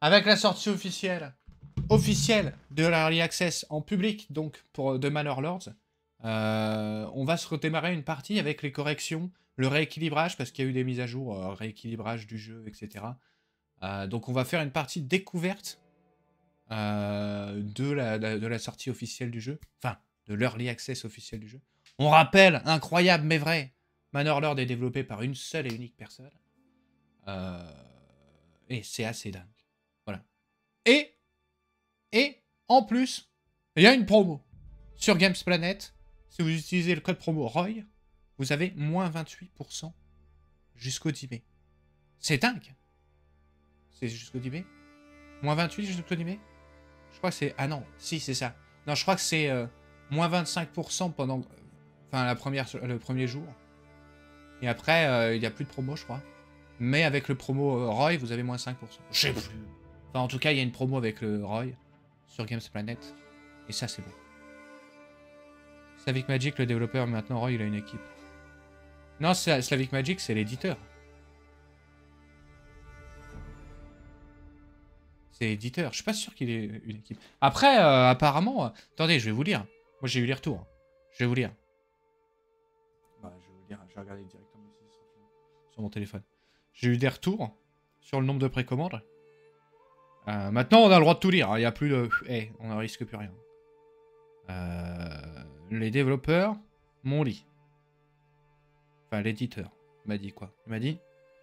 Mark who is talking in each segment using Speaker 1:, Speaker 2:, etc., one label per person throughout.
Speaker 1: Avec la sortie officielle de l'Early Access en public, donc pour de Manor Lords, on va se redémarrer une partie avec les corrections, le rééquilibrage, parce qu'il y a eu des mises à jour, rééquilibrage du jeu, etc. Donc on va faire une partie découverte de la sortie officielle du jeu, enfin, de l'Early Access officiel du jeu. On rappelle, incroyable mais vrai, Manor Lord est développé par une seule et unique personne. Et c'est assez dingue. Voilà. Et en plus, il y a une promo. Sur Games Planet, si vous utilisez le code promo ROY, vous avez moins 28% jusqu'au 10 mai. C'est dingue. C'est jusqu'au 10 mai. Moins 28 jusqu'au 10 mai. Je crois que c'est... Ah non, si, c'est ça. Non, je crois que c'est moins 25% pendant... Enfin, le premier jour. Et après, il n'y a plus de promo, je crois. Mais avec le promo ROY, vous avez moins 5%. Je sais plus. Enfin, en tout cas, il y a une promo avec le ROY sur Games Planet. Et ça, c'est bon. Slavic Magic, le développeur, maintenant ROY, il a une équipe. Non, Slavic Magic, c'est l'éditeur. C'est l'éditeur. Je suis pas sûr qu'il ait une équipe. Après, apparemment... attendez, je vais vous lire. Moi, j'ai eu les retours. Je vais vous lire. Bah, je vais vous lire. Je vais regarder directement ici sur mon téléphone. J'ai eu des retours sur le nombre de précommandes. Maintenant, on a le droit de tout lire. Il n'y a plus de... Hey, on ne risque plus rien. Les développeurs m'ont dit. Enfin, l'éditeur m'a dit quoi? Il m'a dit...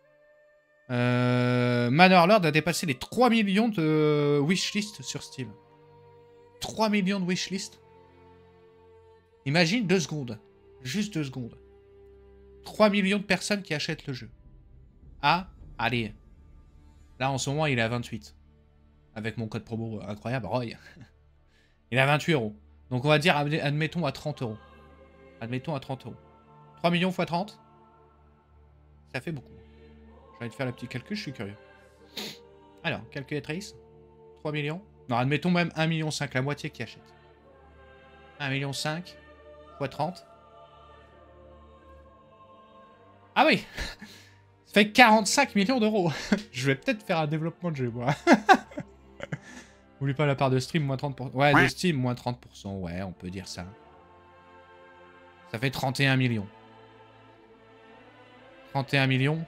Speaker 1: Manor Lord a dépassé les 3 millions de wishlist sur Steam. 3 millions de wishlist. Imagine 2 secondes. Juste 2 secondes. 3 millions de personnes qui achètent le jeu. Ah, allez. Là, en ce moment, il est à 28. Avec mon code promo incroyable, Roy. Il est à 28 €. Donc, on va dire, admettons, à 30 €. Admettons à 30 €. 3 millions x 30. Ça fait beaucoup. J'ai envie de faire le petit calcul, je suis curieux. Alors, calculatrice. 3 millions. Non, admettons même 1,5 million, la moitié qui achète. 1,5 million x 30. Ah oui. Ça fait 45 millions d'euros. Je vais peut-être faire un développement de jeu, moi. N'oublie pas la part de stream, moins 30%. Ouais, de Steam, moins 30%. Ouais, on peut dire ça. Ça fait 31 millions. 31 millions.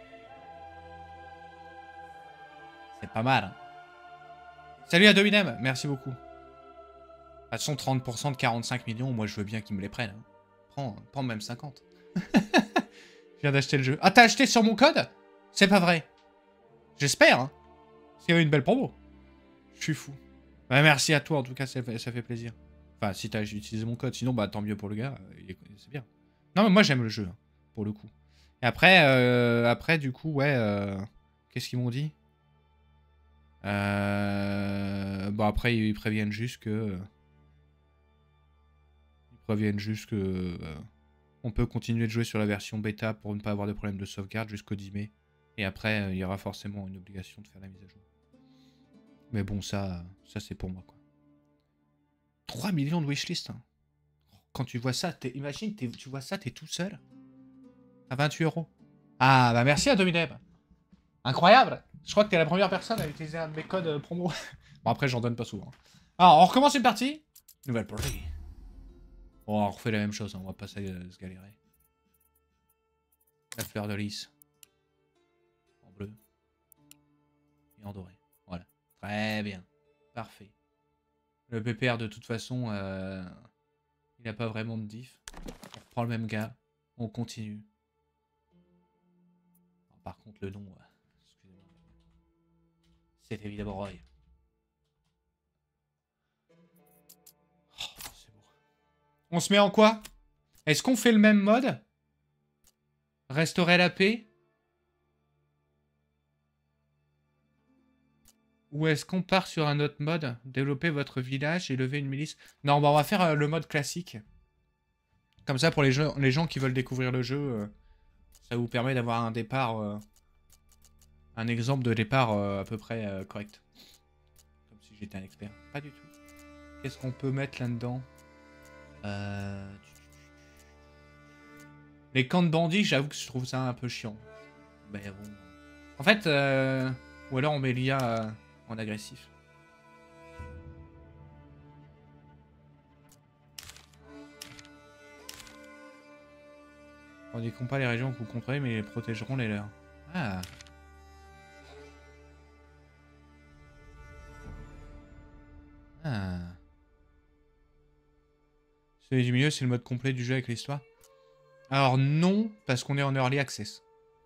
Speaker 1: C'est pas mal. Hein. Salut à Dominem, merci beaucoup. De toute façon, 30% de 45 millions, moi je veux bien qu'ils me les prennent. Hein. Prends même 50. Je viens d'acheter le jeu. Ah, t'as acheté sur mon code? C'est pas vrai. J'espère. Hein. C'est une belle promo. Je suis fou. Ouais, merci à toi, en tout cas, ça fait plaisir. Enfin, si t'as utilisé mon code, sinon, bah tant mieux pour le gars. C'est bien. Non, mais moi j'aime le jeu, hein, pour le coup. Et après, du coup, ouais... qu'est-ce qu'ils m'ont dit? Bon, après, ils préviennent juste que... on peut continuer de jouer sur la version bêta pour ne pas avoir de problème de sauvegarde jusqu'au 10 mai. Et après, il y aura forcément une obligation de faire la mise à jour. Mais bon, ça c'est pour moi, quoi. 3 millions de wishlist. Hein. Quand tu vois ça, imagine, tu vois ça, t'es tout seul. À 28 €. Ah, bah merci à Domineb. Incroyable. Je crois que t'es la première personne à utiliser un de mes codes promo. Bon, après, j'en donne pas souvent. Alors, on recommence une partie. Nouvelle partie. Bon, on refait la même chose, hein. On va pas se galérer. La fleur de lys. En bleu. Et en doré. Voilà. Très bien. Parfait. Le PPR, de toute façon, il n'a pas vraiment de diff. On reprend le même gars. On continue. Alors, par contre, le nom... excusez-moi. C'est évidemment Roy. Oh, c'est beau. On se met en quoi? Est-ce qu'on fait le même mode? Restaurer la paix? Ou est-ce qu'on part sur un autre mode? Développer votre village et lever une milice? Non, bah on va faire le mode classique. Comme ça, pour les gens qui veulent découvrir le jeu, ça vous permet d'avoir un départ... un exemple de départ à peu près correct. Comme si j'étais un expert. Pas du tout. Qu'est-ce qu'on peut mettre là-dedans? Les camps de bandits, j'avoue que je trouve ça un peu chiant. Mais bon... En fait, ou alors on met l'IA... en agressif. On ne compte pas les régions que vous contrôlez, mais ils protégeront les leurs. Ah. Ah. Celui du milieu, c'est le mode complet du jeu avec l'histoire. Alors non, parce qu'on est en early access.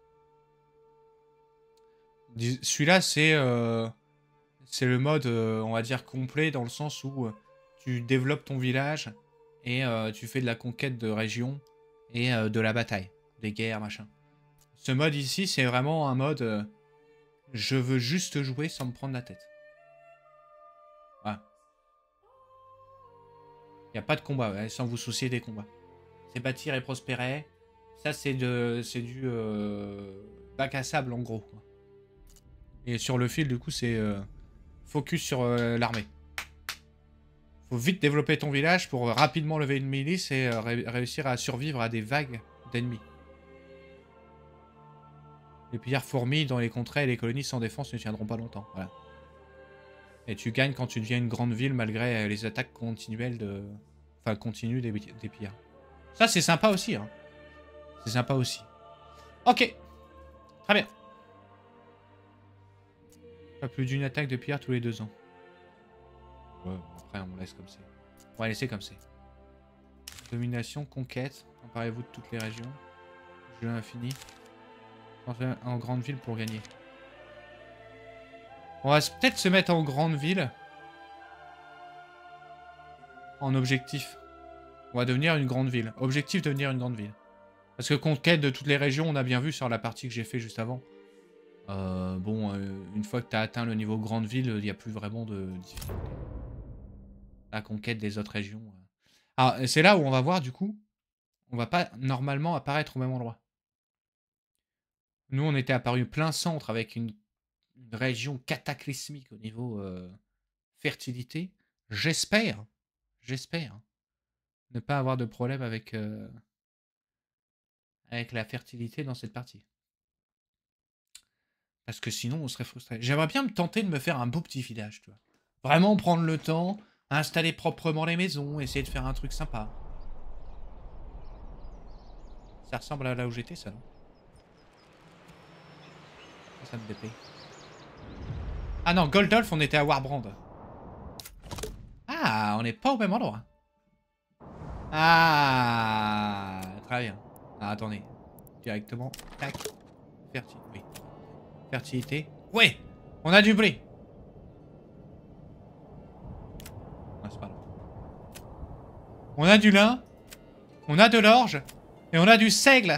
Speaker 1: Celui-là, c'est le mode, on va dire, complet, dans le sens où tu développes ton village et tu fais de la conquête de régions et de la bataille, des guerres, machin. Ce mode ici, c'est vraiment un mode je veux juste jouer sans me prendre la tête. Voilà. Il n'y a pas de combat, ouais, sans vous soucier des combats. C'est bâtir et prospérer. Ça, c'est du bac à sable, en gros. Quoi. Et sur le fil, du coup, c'est focus sur l'armée. Faut vite développer ton village pour rapidement lever une milice et réussir à survivre à des vagues d'ennemis. Les pillards fourmis dans les contrées et les colonies sans défense ne tiendront pas longtemps. Voilà. Et tu gagnes quand tu deviens une grande ville malgré les attaques continuelles de... Enfin, continues des pillards. Ça, c'est sympa aussi. Hein. C'est sympa aussi. Ok. Très bien. Pas plus d'une attaque de pillards tous les 2 ans. Ouais, après, on laisse comme c'est. On va laisser comme c'est. Domination, conquête. Emparez-vous de toutes les régions. Jeu infini. En grande ville pour gagner. On va peut-être se mettre en grande ville. En objectif. On va devenir une grande ville. Objectif, devenir une grande ville. Parce que conquête de toutes les régions, on a bien vu sur la partie que j'ai fait juste avant. Une fois que tu as atteint le niveau grande ville, il n'y a plus vraiment de difficulté. La conquête des autres régions. Alors, c'est là où on va voir, du coup, on va pas normalement apparaître au même endroit. Nous, on était apparu plein centre avec une région cataclysmique au niveau fertilité. J'espère ne pas avoir de problème avec la fertilité dans cette partie. Parce que sinon, on serait frustré. J'aimerais bien me tenter de me faire un beau petit village, tu vois. Vraiment prendre le temps, installer proprement les maisons, essayer de faire un truc sympa. Ça ressemble à là où j'étais, ça, non? Ça me déplaît. Ah non, Goldolf, on était à Warbrand. Ah, on n'est pas au même endroit. Ah, très bien. Ah, attendez. Directement. Tac. Oui. Fertilité. Ouais, on a du blé. Ah, c'est pas là. On a du lin. On a de l'orge. Et on a du seigle.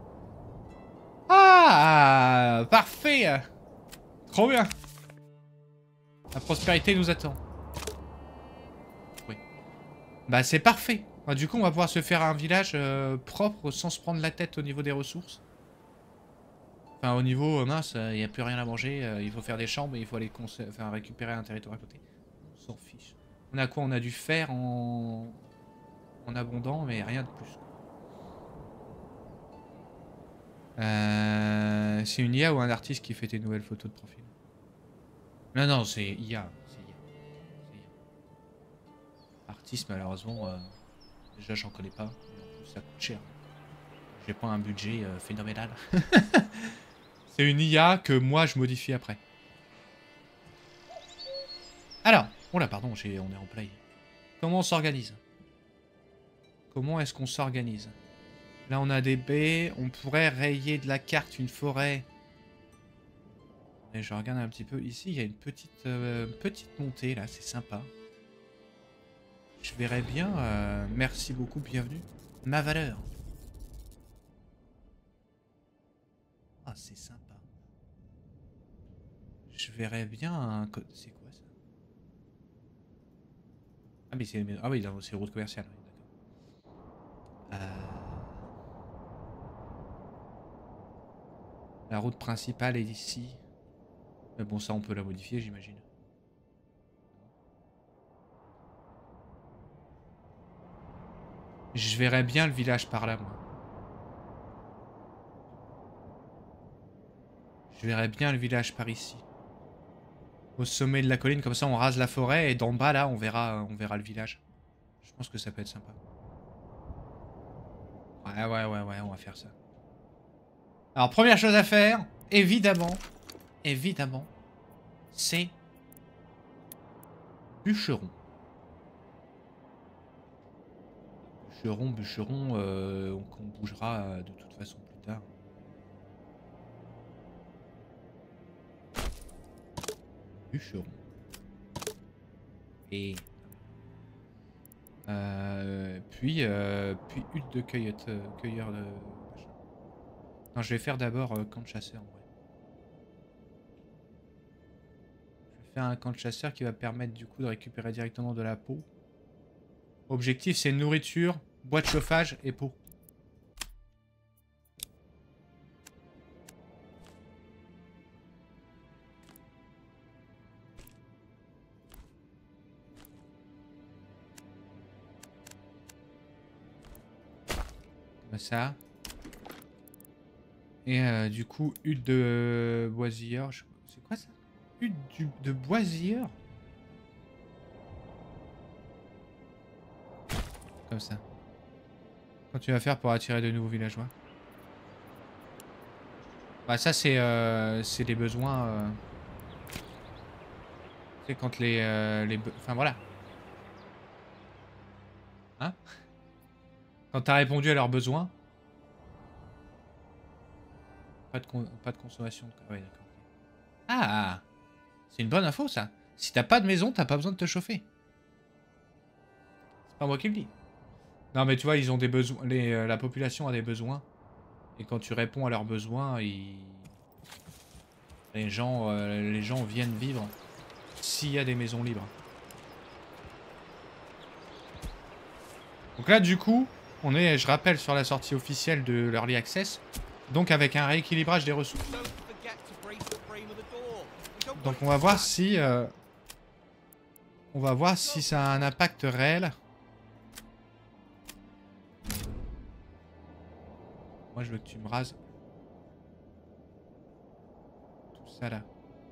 Speaker 1: Ah, parfait. Trop bien. La prospérité nous attend. Oui. Bah, c'est parfait. Bah, du coup, on va pouvoir se faire un village propre sans se prendre la tête au niveau des ressources. Enfin, au niveau, mince, il n'y a plus rien à manger. Il faut faire des chambres et il faut aller récupérer un territoire à côté. On s'en fiche. On a quoi? On a du fer en abondant, mais rien de plus. C'est une IA ou un artiste qui fait tes nouvelles photos de profil? Non, non, c'est IA. C'est IA. Artiste, malheureusement, déjà, j'en connais pas. Et en plus, ça coûte cher. J'ai pas un budget phénoménal. C'est une IA que moi, je modifie après. Alors, oh là, pardon, on est en play. Comment on s'organise? Comment est-ce qu'on s'organise? Là, on a des baies. On pourrait rayer de la carte une forêt. Et je regarde un petit peu. Ici, il y a une petite montée, là. C'est sympa. Je verrais bien... merci beaucoup, bienvenue. Ma valeur. Ah, c'est sympa. Je verrais bien un... C'est quoi, ça? Ah, mais c'est... Ah oui, c'est route commerciale. Oui, la route principale est ici. Mais bon, ça, on peut la modifier, j'imagine. Je verrais bien le village par là, moi. Je verrais bien le village par ici. Au sommet de la colline, comme ça on rase la forêt et d'en bas là on verra le village. Je pense que ça peut être sympa. Ouais, on va faire ça. Alors première chose à faire, évidemment, c'est bûcheron. Bûcheron, qu'on bougera de toute façon plus tard. Bûcheron. Et puis hutte de cueilleur de machin. Non, je vais faire d'abord camp de chasseur en vrai. Je vais faire un camp de chasseur qui va permettre du coup de récupérer directement de la peau. Objectif c'est nourriture, bois de chauffage et peau. Comme ça. Et du coup, hutte de boisilleur. C'est quoi ça? Hutte de boisilleur? Comme ça. Quand tu vas faire pour attirer de nouveaux villageois? Bah ça c'est des besoins. C'est quand enfin voilà. Hein? Quand t'as répondu à leurs besoins. Pas de consommation de... Ouais, d'accord. Ah! C'est une bonne info ça. Si t'as pas de maison, t'as pas besoin de te chauffer. C'est pas moi qui le dis. Non mais tu vois, ils ont des besoins. La population a des besoins. Et quand tu réponds à leurs besoins, les gens viennent vivre s'il y a des maisons libres. Donc là du coup, on est, je rappelle, sur la sortie officielle de l'Early Access. Donc avec un rééquilibrage des ressources. Donc on va voir si... ça a un impact réel. Moi je veux que tu me rases. Tout ça là.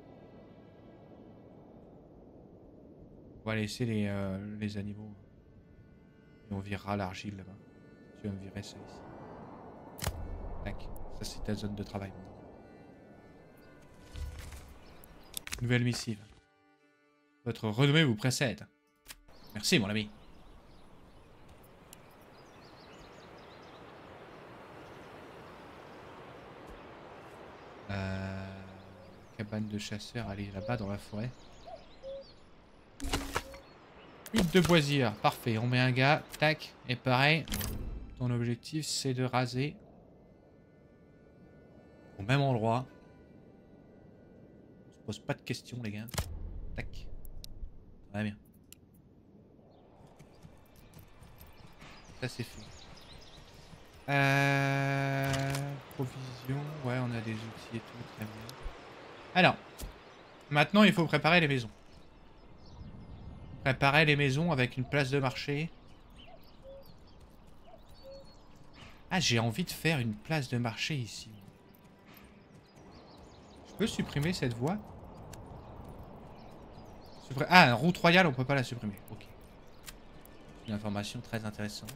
Speaker 1: On va laisser les animaux. Et on virera l'argile là-bas. Tu vas me virer ça ici. Tac. Ça c'est ta zone de travail. Nouvelle missive. Votre renommée vous précède. Merci mon ami. Cabane de chasseur, allez là-bas dans la forêt. Hutte de boisilleur, parfait. On met un gars, tac. Et pareil, ton objectif c'est de raser au même endroit. On se pose pas de questions les gars. Tac. Très bien. Ça c'est fait. Provision. Ouais, on a des outils et tout, très bien. Alors, maintenant il faut préparer les maisons. Préparer les maisons avec une place de marché. Ah, j'ai envie de faire une place de marché ici. Je peux supprimer cette voie? Ah, route royale, on peut pas la supprimer. Ok. Une information très intéressante.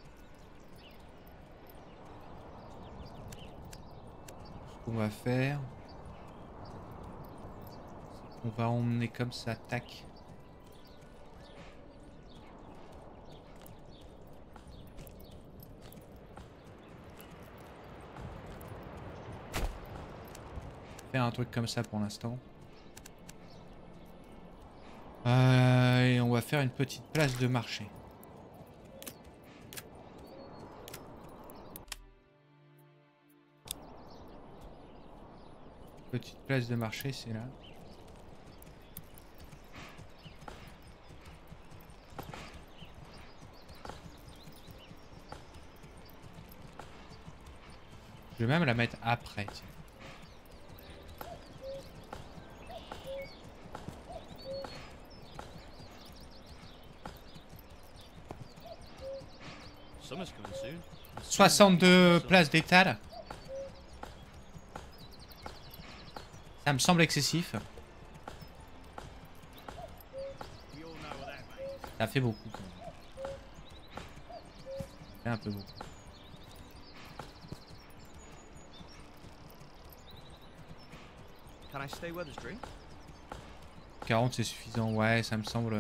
Speaker 1: Ce qu'on va faire... on va emmener comme ça, tac. Faire un truc comme ça pour l'instant. Et on va faire une petite place de marché. Petite place de marché, c'est là. Je vais même la mettre après, tiens.
Speaker 2: Summer's coming soon.
Speaker 1: 62 places d'étal. Ça me semble excessif. Ça fait beaucoup quand même. Ça fait un peu beaucoup.
Speaker 2: Can I stay where there's drink?
Speaker 1: 40 c'est suffisant, ouais, ça me semble.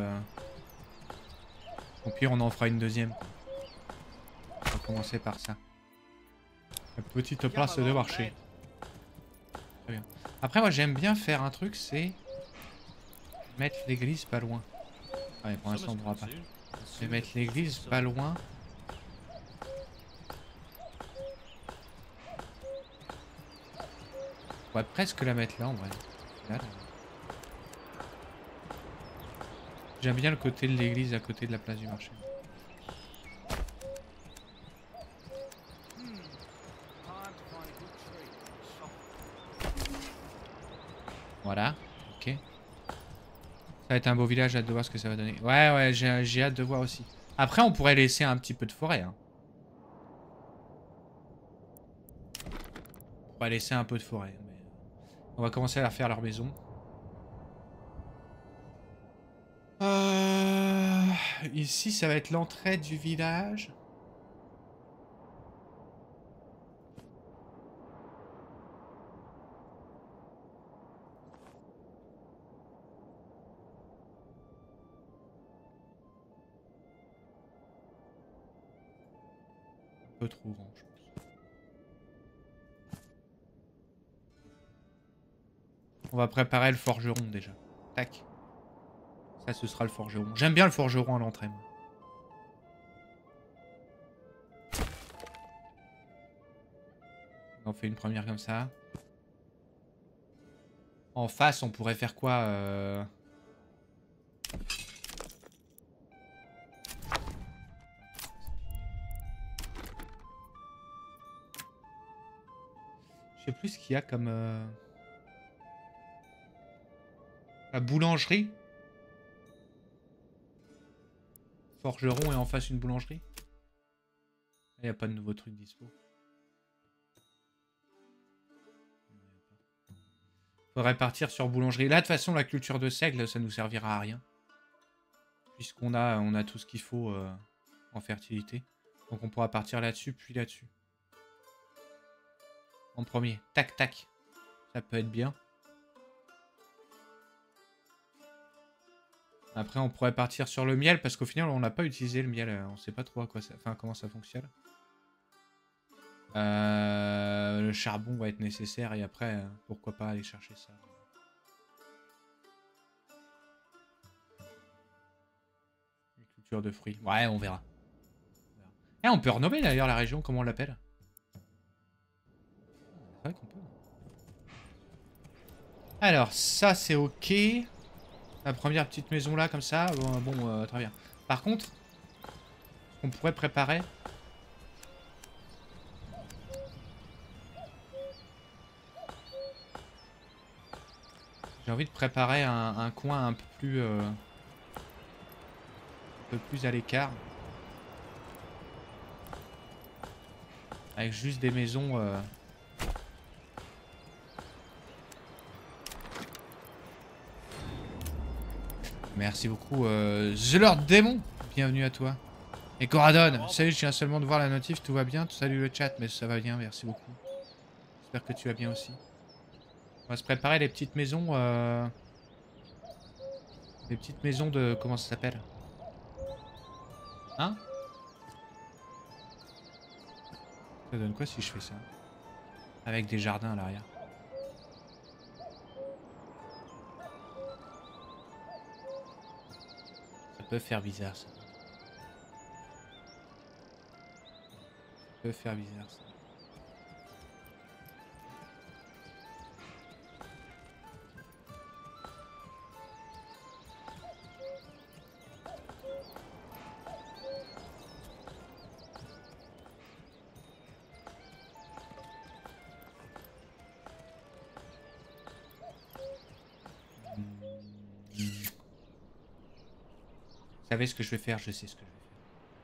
Speaker 1: Au pire, on en fera une deuxième. On va commencer par ça. La petite place de marché. Très bien. Après, moi, j'aime bien faire un truc, c'est mettre l'église pas loin. Ouais, pour l'instant, on ne pourra pas. Je vais mettre l'église pas loin. On pourrait presque la mettre là, en vrai. Là. J'aime bien le côté de l'église à côté de la place du marché. Voilà, ok. Ça va être un beau village, j'ai hâte de voir ce que ça va donner. Ouais, ouais, j'ai hâte de voir aussi. Après, on pourrait laisser un petit peu de forêt. Hein. On pourrait laisser un peu de forêt. Mais... On va commencer à faire leur maison. Ici, ça va être l'entrée du village. Un peu trop grand, je pense. On va préparer le forgeron déjà. Tac. Ça, ce sera le forgeron. J'aime bien le forgeron à l'entrée. On fait une première comme ça. En face, on pourrait faire quoi Je sais plus ce qu'il y a comme... La boulangerie. Forgeron et en face une boulangerie. Il n'y a pas de nouveaux trucs dispo. Faudrait partir sur boulangerie. Là, de toute façon, la culture de seigle, ça nous servira à rien. Puisqu'on a tout ce qu'il faut en fertilité. Donc on pourra partir là-dessus, puis là-dessus. En premier. Tac, tac. Ça peut être bien. Après, on pourrait partir sur le miel, parce qu'au final, on n'a pas utilisé le miel. On sait pas trop à quoi ça... Enfin, comment ça fonctionne. Le charbon va être nécessaire, et après, pourquoi pas aller chercher ça. Une culture de fruits. Ouais, on verra. Eh, on peut renommer d'ailleurs la région, comment on l'appelle? C'est vrai qu'on peut. Alors, ça c'est ok. La première petite maison là, comme ça. Bon, très bien. Par contre, on pourrait préparer... J'ai envie de préparer un coin un peu plus à l'écart. Avec juste des maisons... Merci beaucoup. The Lord Démon, bienvenue à toi. Et Coradon, salut, je viens seulement de voir la notif, tout va bien. Salut le chat, mais ça va bien, merci beaucoup. J'espère que tu vas bien aussi. On va se préparer les petites maisons... Les petites maisons de... Comment ça s'appelle? Hein? Ça donne quoi si je fais ça? Avec des jardins à l'arrière. Ça peut faire bizarre ça. Ça peut faire bizarre ça. Vous savez ce que je vais faire? Je sais ce que je vais faire.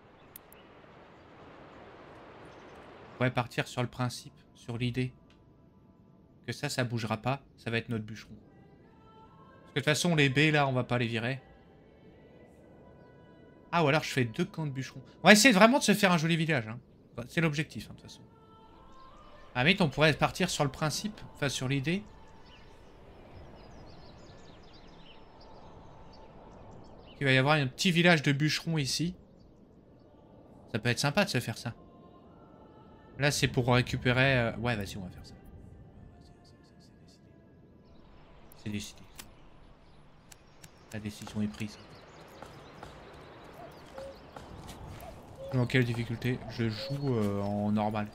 Speaker 1: On pourrait partir sur le principe, sur l'idée que ça bougera pas. Ça va être notre bûcheron. Parce que de toute façon, les baies là, on va pas les virer. Ah, ou alors je fais 2 camps de bûcherons. On va essayer vraiment de se faire un joli village. Hein. Enfin, c'est l'objectif, hein, de toute façon. Ah, mais on pourrait partir sur le principe, enfin sur l'idée. Il va y avoir un petit village de bûcherons ici. Ça peut être sympa de se faire ça. Là, c'est pour récupérer... Ouais, vas-y, on va faire ça. C'est décidé. La décision est prise. Dans quelle difficulté? Je joue en normal.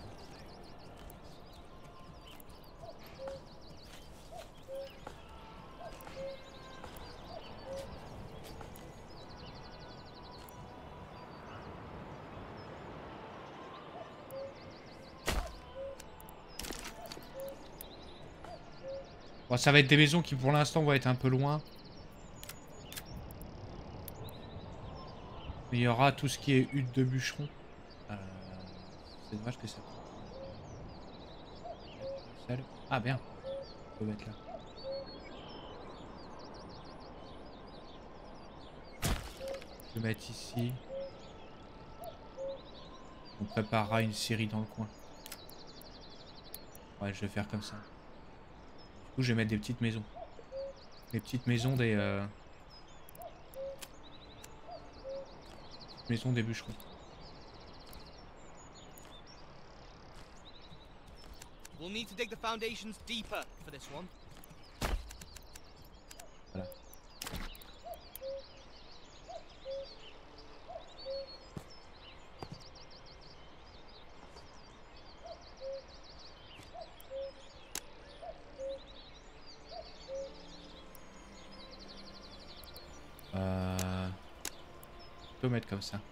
Speaker 1: Bon, ça va être des maisons qui pour l'instant vont être un peu loin. Mais il y aura tout ce qui est hutte de bûcheron. C'est dommage que ça... Ah bien. On peut mettre là. Je vais mettre ici. On préparera une série dans le coin. Ouais, je vais faire comme ça. Du coup, je vais mettre des petites maisons. Les petites maisons des... maisons des bûcherons.
Speaker 2: We'll need to dig the foundations deeper for this one.
Speaker 1: Voilà. On peut mettre comme ça.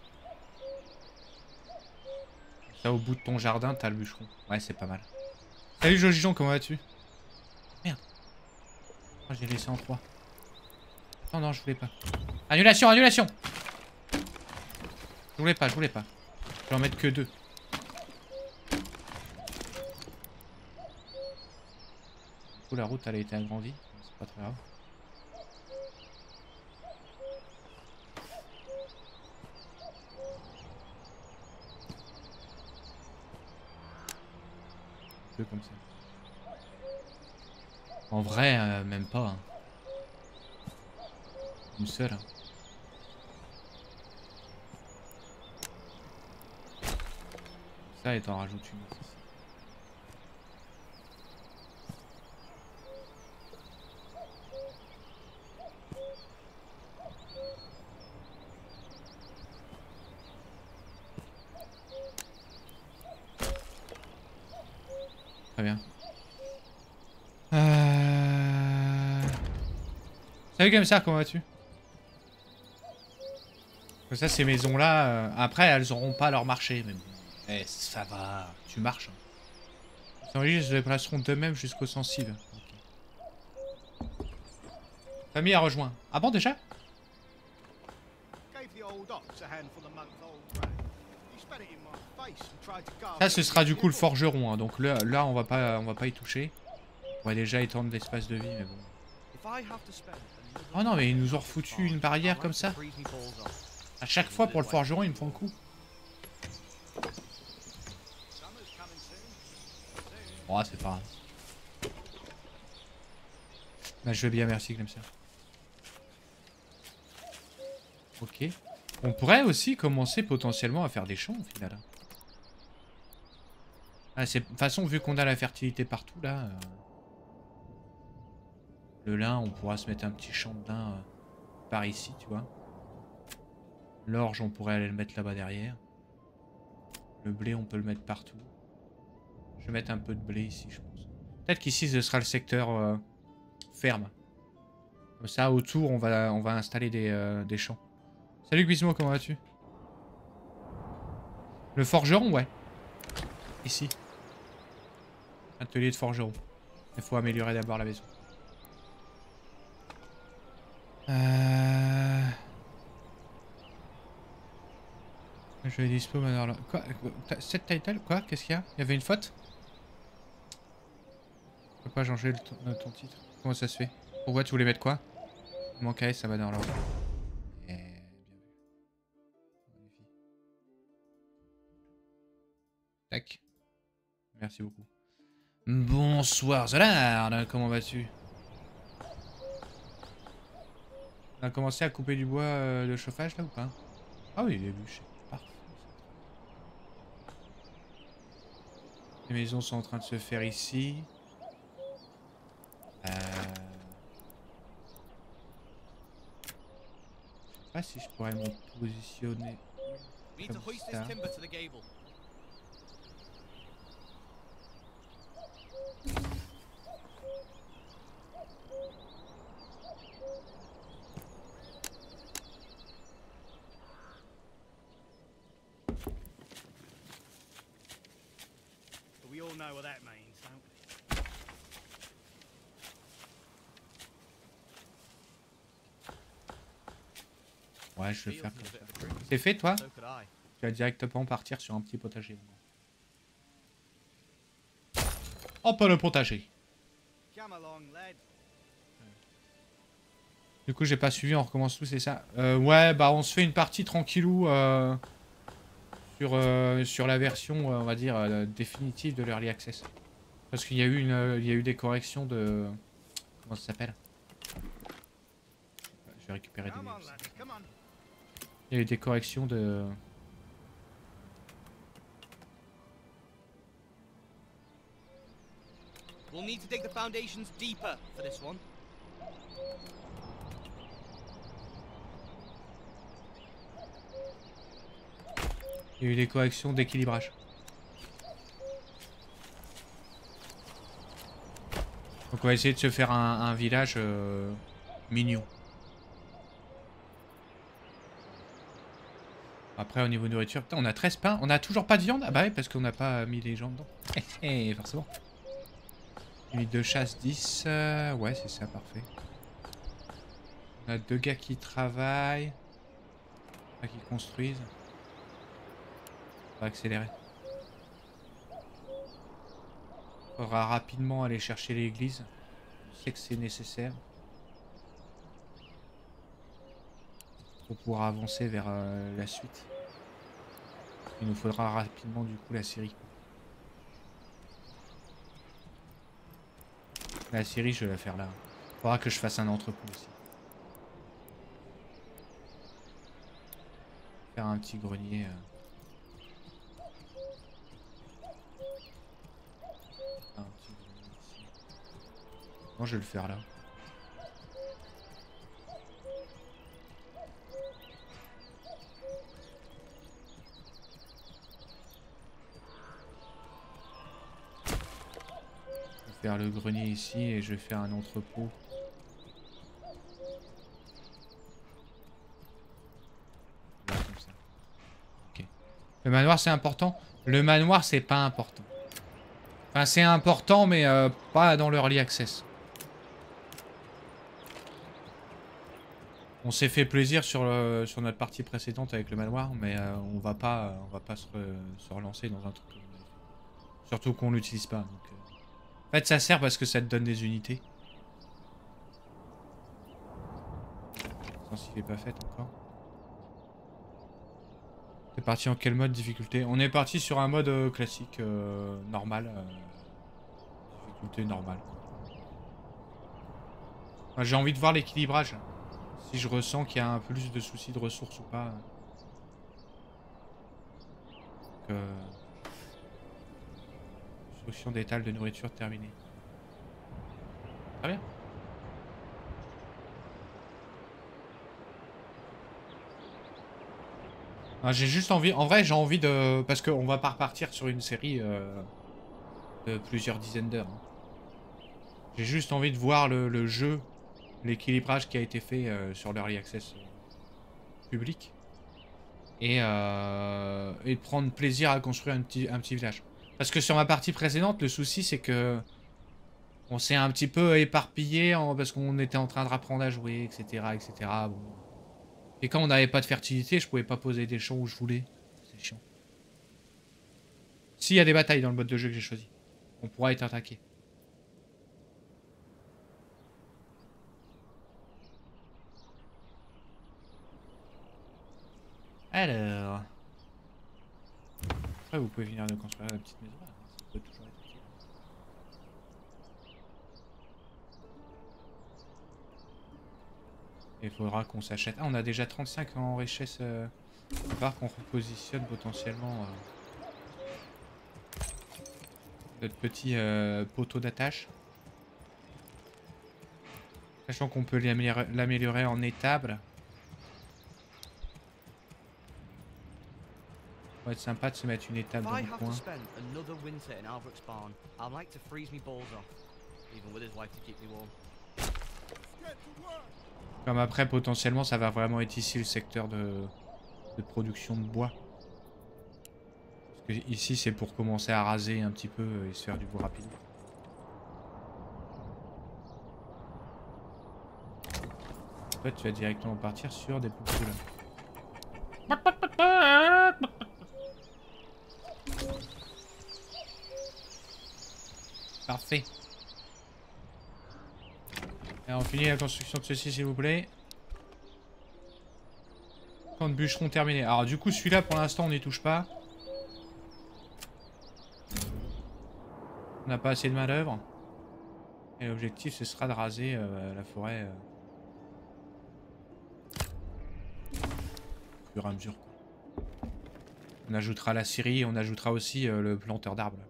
Speaker 1: Ça, au bout de ton jardin, t'as le bûcheron. Ouais, c'est pas mal. Salut Jojijon, comment vas-tu? Merde. Oh, j'ai laissé en 3. Non, non, je voulais pas. Annulation, annulation! Je voulais pas, je voulais pas. Je vais en mettre que 2. Du coup, la route, elle a été agrandie. C'est pas très grave. Comme ça. En vrai, même pas. Hein. Une seule. Hein. Ça, et t'en rajoutes une. Très bien. Salut comme ça, comment vas-tu? Ça, ces maisons-là, après, elles auront pas leur marché, mais bon. Eh, ça va, tu marches. Hein. Ils se déplaceront d'eux-mêmes jusqu'au sensible. Okay. Famille a rejoint. Ah bon, déjà? Ça, ce sera du coup le forgeron, hein. Donc là on va pas y toucher. On va déjà étendre l'espace de vie, mais bon. Oh non, mais ils nous ont refoutu une barrière comme ça. À chaque fois pour le forgeron, ils me font le coup. Oh, c'est pas grave. Bah, je veux bien, merci, comme ça. Ok. On pourrait aussi commencer potentiellement à faire des champs au final. Ah, de toute façon, vu qu'on a la fertilité partout là, le lin, on pourra se mettre un petit champ de lin par ici, tu vois. L'orge, on pourrait aller le mettre là-bas derrière. Le blé, on peut le mettre partout. Je vais mettre un peu de blé ici, je pense. Peut-être qu'ici, ce sera le secteur ferme. Comme ça, autour, on va installer des champs. Salut Gizmo, comment vas-tu? Le forgeron, ouais. Ici. Atelier de forgeron. Il faut améliorer d'abord la maison. Je vais dispo maintenant là. Quoi? Cette title? Quoi? Qu'est-ce qu'il y a? Il y avait une faute? Je peux pas changer ton titre. Comment ça se fait? Pourquoi tu voulais mettre quoi? Mon KS, ça va dans l'ordre. Tac. Merci beaucoup. Bonsoir Zolar, comment vas-tu? On a commencé à couper du bois de chauffage là ou pas? Ah oui, il est bûché. Parfait. Les maisons sont en train de se faire ici. Je sais pas si je pourrais me positionner
Speaker 2: We need to
Speaker 1: comme
Speaker 2: hoist this
Speaker 1: ça.
Speaker 2: timber to the gable.
Speaker 3: But we all know what that means, don't we?
Speaker 1: Ouais, je vais
Speaker 2: Feels
Speaker 1: faire
Speaker 2: a
Speaker 1: comme
Speaker 2: bit
Speaker 1: ça.
Speaker 2: of a drink.
Speaker 1: C'est fait toi?
Speaker 2: So could I.
Speaker 1: Tu vas directement partir sur un petit potager. Hop, le potager.
Speaker 3: Come along, lad.
Speaker 1: Du coup, j'ai pas suivi, on recommence tout, c'est ça? Ouais, bah on se fait une partie tranquillou sur la version, on va dire, définitive de l'Early Access. Parce qu'il y a eu il y a eu des corrections de... Comment ça s'appelle? Je vais récupérer des
Speaker 3: Come on,
Speaker 1: mails.
Speaker 3: lads, come on.
Speaker 1: Il y a eu des corrections de...
Speaker 2: We'll need to dig the foundations deeper for this one.
Speaker 1: Il y a eu des corrections d'équilibrage. Donc on va essayer de se faire un village mignon. Après au niveau nourriture, putain on a 13 pains, on a toujours pas de viande? Ah bah oui parce qu'on n'a pas mis les gens dedans. Eh forcément. Limite de chasse 10, ouais c'est ça, parfait. On a 2 gars qui travaillent. Pas qui construisent. On va accélérer. Faudra rapidement aller chercher l'église. Je sais que c'est nécessaire. Pour pouvoir avancer vers la suite. Il nous faudra rapidement du coup la Syrie. La Syrie je vais la faire là. Faudra que je fasse un entrepôt aussi. Faire un petit grenier. Un petit grenier ici. Non, je vais le faire là. Je vais faire le grenier ici et je vais faire un entrepôt. Là, comme ça. Ok. Le manoir c'est important? Le manoir c'est pas important. Enfin c'est important mais pas dans l'early access. On s'est fait plaisir sur notre partie précédente avec le manoir, mais on va pas se relancer dans un truc comme on avait fait. Surtout qu'on l'utilise pas. Donc, en fait ça sert parce que ça te donne des unités. Attends s'il est pas fait encore. T'es parti en quel mode difficulté? On est parti sur un mode classique, normal. Difficulté normale. Enfin, j'ai envie de voir l'équilibrage. Si je ressens qu'il y a un peu plus de soucis de ressources ou pas. Construction d'étals de nourriture terminée. Très bien. J'ai juste envie... En vrai, j'ai envie de... Parce qu'on va pas repartir sur une série de plusieurs dizaines d'heures. J'ai juste envie de voir le jeu, l'équilibrage qui a été fait sur l'Early Access public. Et de prendre plaisir à construire un petit village. Parce que sur ma partie précédente, le souci c'est que on s'est un petit peu éparpillé parce qu'on était en train de rapprendre à jouer, etc. etc. Bon. Et quand on n'avait pas de fertilité, je pouvais pas poser des champs où je voulais. C'est chiant. S'il y a des batailles dans le mode de jeu que j'ai choisi, on pourra être attaqué. Alors... Après, vous pouvez venir de construire la petite maison là. Ça peut toujours être utile. Il faudra qu'on s'achète. Ah, on a déjà 35 en richesse. À part qu'on repositionne potentiellement notre petit poteau d'attache. Sachant qu'on peut l'améliorer en étable. Ça va être sympa de se mettre une étable
Speaker 2: If
Speaker 1: dans
Speaker 2: I
Speaker 1: le
Speaker 2: have
Speaker 1: coin.
Speaker 2: to spend another winter in Albrecht's barn, I'd like to freeze me balls off, even with his wife to keep me warm.
Speaker 1: Comme après, potentiellement, ça va vraiment être ici le secteur de production de bois. Parce que ici, c'est pour commencer à raser un petit peu et se faire du bois rapide. Toi, tu vas directement partir sur des poules. Parfait. Alors, on finit la construction de ceci, s'il vous plaît. Camp de bûcheron terminé. Alors, du coup, celui-là, pour l'instant, on n'y touche pas. On n'a pas assez de main-d'œuvre. Et l'objectif, ce sera de raser la forêt au fur et à mesure. On ajoutera la scierie et on ajoutera aussi le planteur d'arbres.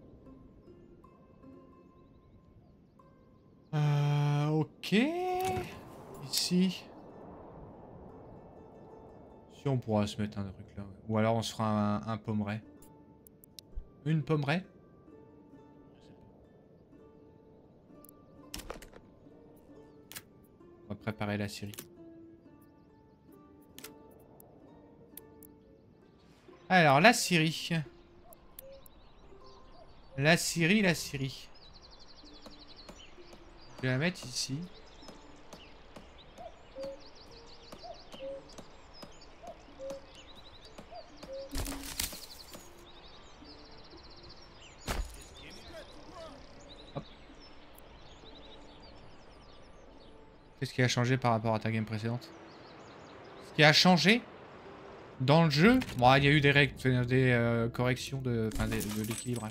Speaker 1: Ok. Ici. Si on pourra se mettre un truc là. Ou alors on se fera un pommeret. Une pommeret. On va préparer la scierie. Alors la scierie. La scierie. Je vais la mettre ici. Hop. Qu'est-ce qui a changé par rapport à ta game précédente? Ce qui a changé dans le jeu, bon, il y a eu des corrections de l'équilibrage.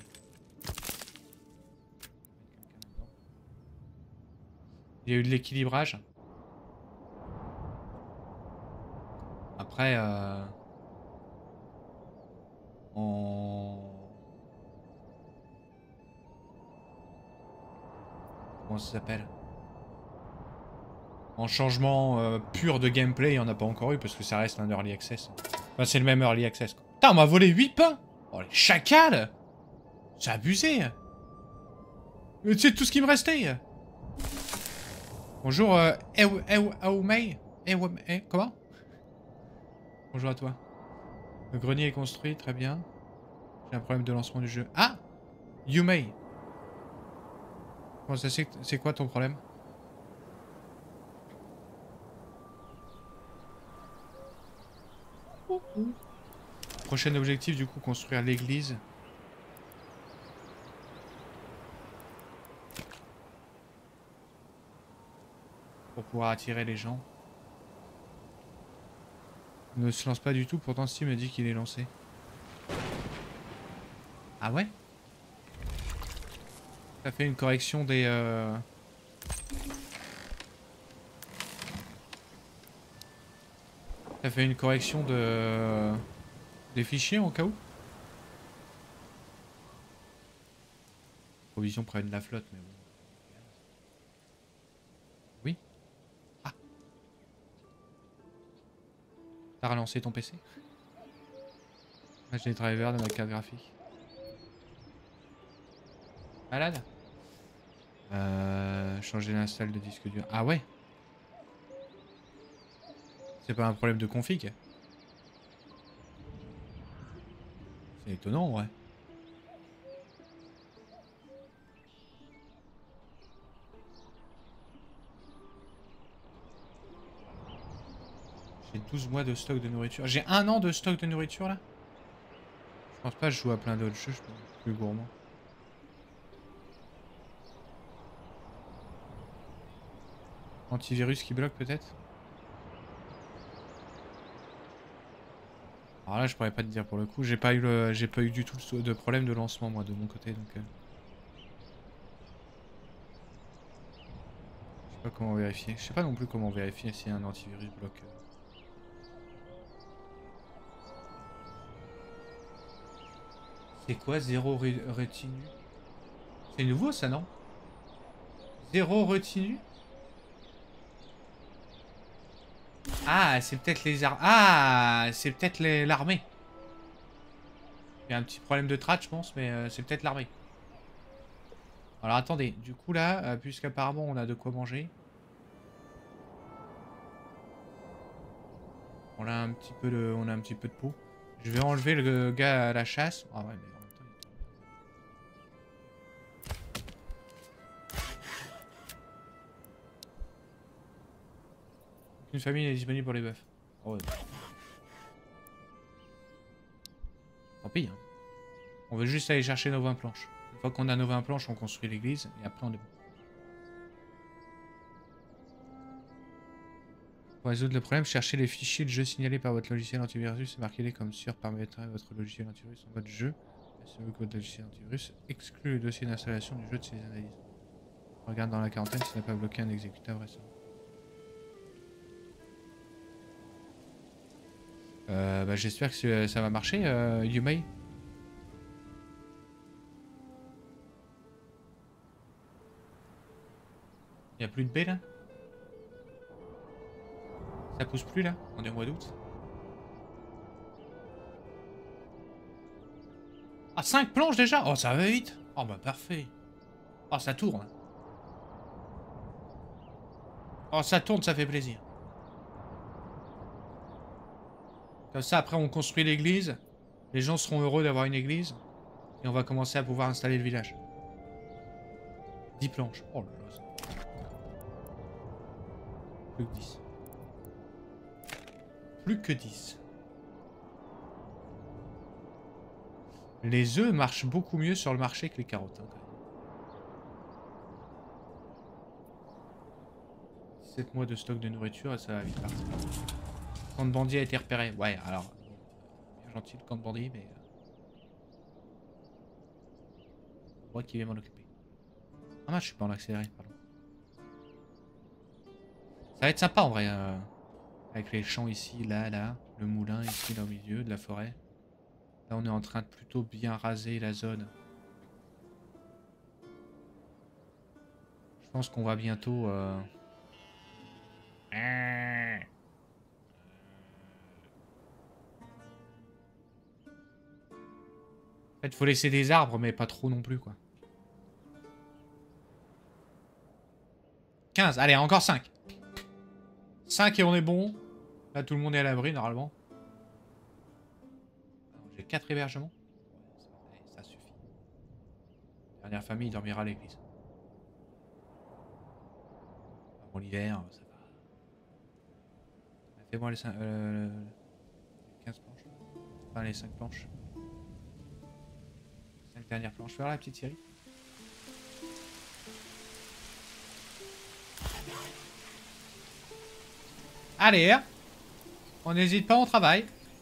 Speaker 1: Il y a eu de l'équilibrage. Après, comment ça s'appelle? En changement pur de gameplay, il n'y en a pas encore eu parce que ça reste un early access. Enfin, c'est le même early access, quoi. Putain, on m'a volé 8 pains! Oh, les chacals! C'est abusé! C'est tout ce qui me restait! Bonjour, Aoumei. Comment? Bonjour à toi. Le grenier est construit, très bien. J'ai un problème de lancement du jeu. Ah! Yumei. Comment ça c'est quoi ton problème? Prochain objectif, du coup, construire l'église. Pour pouvoir attirer les gens. Il ne se lance pas du tout, pourtant Steam a dit qu'il est lancé. Ah ouais? Ça fait une correction des... Ça fait une correction de... des fichiers au cas où? Provisions prennent la flotte, mais bon. Oui? Ah! T'as relancé ton PC? J'ai des drivers de ma carte graphique. Malade? Changer l'install de disque dur. Ah ouais? C'est pas un problème de config? C'est étonnant, ouais. J'ai 12 mois de stock de nourriture. J'ai 1 an de stock de nourriture là? Je pense pas que je joue à plein d'autres jeux, je suis plus gourmand. Antivirus qui bloque peut-être? Alors là, je pourrais pas te dire pour le coup. J'ai pas eu du tout de problème de lancement moi de mon côté, donc. Je sais pas comment vérifier. Je sais pas non plus comment vérifier si un antivirus bloque. C'est quoi zéro retenu? C'est nouveau ça, non? Zéro retenu? Ah, c'est peut-être les armes. Ah, c'est peut-être l'armée. Il y a un petit problème de track, je pense, mais c'est peut-être l'armée. Alors attendez, du coup là, puisqu'apparemment on a de quoi manger. On a un petit peu de peau. Je vais enlever le gars à la chasse. Ah ouais, mais en même temps, une famille est disponible pour les bœufs. Oh, ouais. Tant pis. Hein. On veut juste aller chercher nos 20 planches. Une fois qu'on a nos 20 planches, on construit l'église et après on est bon. Pour résoudre le problème, cherchez les fichiers de jeu signalés par votre logiciel antivirus et marquez-les comme sûrs. Paramétrez votre logiciel antivirus en mode jeu. Assurez que votre logiciel antivirus exclut le dossier d'installation du jeu de ses analyses. Regarde dans la quarantaine s'il n'a pas bloqué un exécutable récemment. Bah, j'espère que ça va marcher, Yumei. Il n'y a plus de baie là? Ça pousse plus là? On est au mois d'août. Ah, 5 planches déjà? Oh, ça va vite. Oh, bah parfait. Oh, ça tourne. Oh, ça tourne, ça fait plaisir. Comme ça, après, on construit l'église. Les gens seront heureux d'avoir une église. Et on va commencer à pouvoir installer le village. 10 planches. Oh là là. Plus que 10. Plus que 10. Les œufs marchent beaucoup mieux sur le marché que les carottes. Hein, quand même. 7 mois de stock de nourriture et ça va vite partir. Le camp de bandits a été repéré. Ouais, alors... Bien gentil le camp de bandits, mais... Moi qui vais m'en occuper. Ah mince, je suis pas en accéléré, pardon. Ça va être sympa en vrai. Avec les champs ici, là, le moulin ici, là au milieu de la forêt. Là, on est en train de plutôt bien raser la zone. Je pense qu'on va bientôt... En fait, faut laisser des arbres, mais pas trop non plus, quoi. 15, allez, encore 5. 5 et on est bon. Là, tout le monde est à l'abri, normalement. J'ai 4 hébergements. Ça suffit. Dernière famille dormira à l'église. Avant l'hiver, ça va. Fais-moi les 15 planches. Enfin, les 5 planches. 5 dernières planches. Faire la petite série. Allez, on n'hésite pas, on travaille.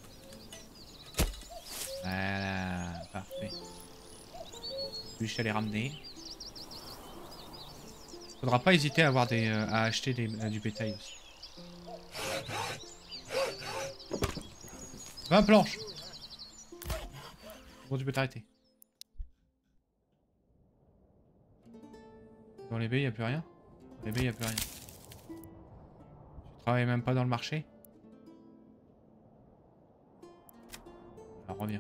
Speaker 1: Voilà, parfait. Puis je vais les ramener. Faudra pas hésiter à avoir à acheter du bétail aussi. 20 planches. Bon, tu peux t'arrêter. Dans les baies, il n'y a plus rien. Dans les baies, il n'y a plus rien. Tu travailles même pas dans le marché? Alors reviens.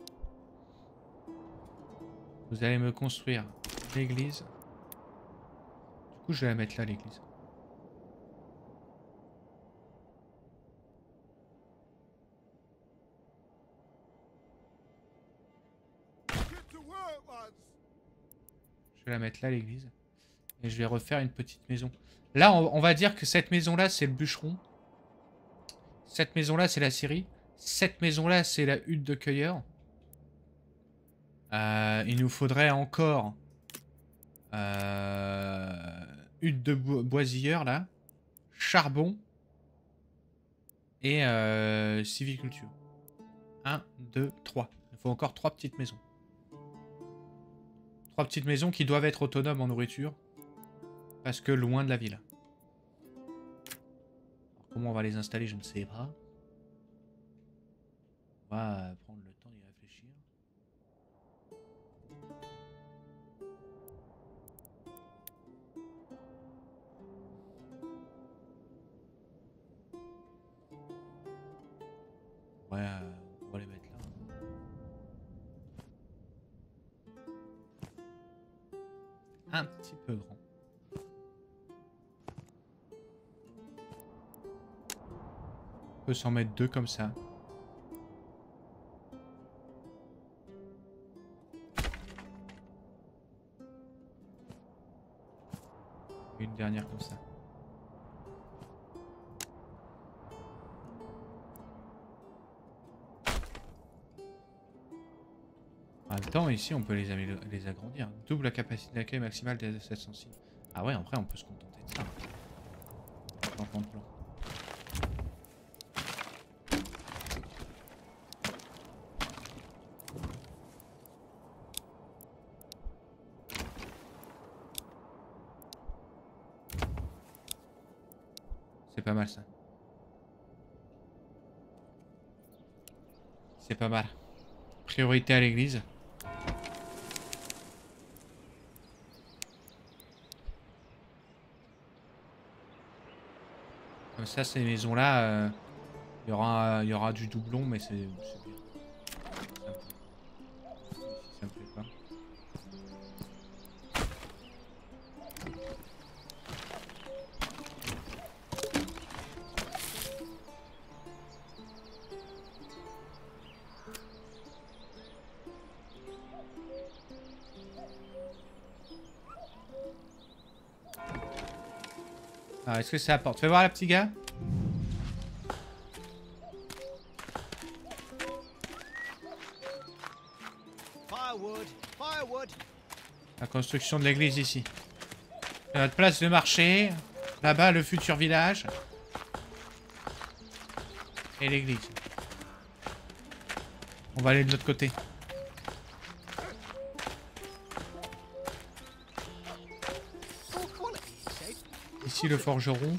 Speaker 1: Vous allez me construire l'église. Du coup, je vais la mettre là, l'église. Je vais la mettre là, l'église. Et je vais refaire une petite maison. Là, on va dire que cette maison-là, c'est le bûcheron. Cette maison-là, c'est la scierie. Cette maison-là, c'est la hutte de cueilleur. Il nous faudrait encore... hutte de boisilleur, là. Charbon. Et civiculture. 1, 2, 3. Il faut encore 3 petites maisons. 3 petites maisons qui doivent être autonomes en nourriture. Parce que loin de la ville. Alors, comment on va les installer, je ne sais pas. On va prendre le temps d'y réfléchir. Ouais, on va les mettre là. Un petit peu grand. On peut s'en mettre 2 comme ça. Et une dernière comme ça. En même temps, ici, on peut les agrandir. Double la capacité d'accueil maximale des 706. Ah ouais, après, on peut se contenter de ça. Changement de plan. C'est pas mal, ça. C'est pas mal. Priorité à l'église. Comme ça, ces maisons-là, il y aura du doublon, mais c'est bien. Ça me plaît pas. Ah, est-ce que ça apporte? Fais voir, la petit gars.
Speaker 2: Firewood, firewood.
Speaker 1: La construction de l'église ici. Notre place de marché. Là-bas, le futur village. Et l'église. On va aller de l'autre côté. Ici, le forgeron.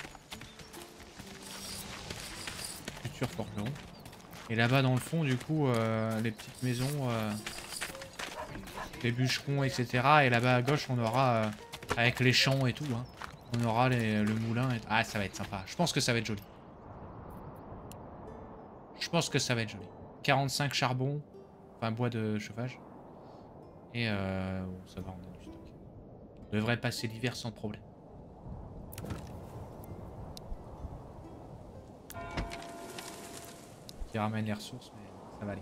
Speaker 1: Futur forgeron. Et là-bas, dans le fond, du coup, les petites maisons, les bûcherons, etc. Et là-bas, à gauche, on aura, avec les champs et tout, hein, on aura le moulin. Et... Ah, ça va être sympa. Je pense que ça va être joli. Je pense que ça va être joli. 45 charbon. Enfin, bois de chauffage. Et bon, ça va, on a du stock. On devrait passer l'hiver sans problème. Qui ramène les ressources, mais ça va aller.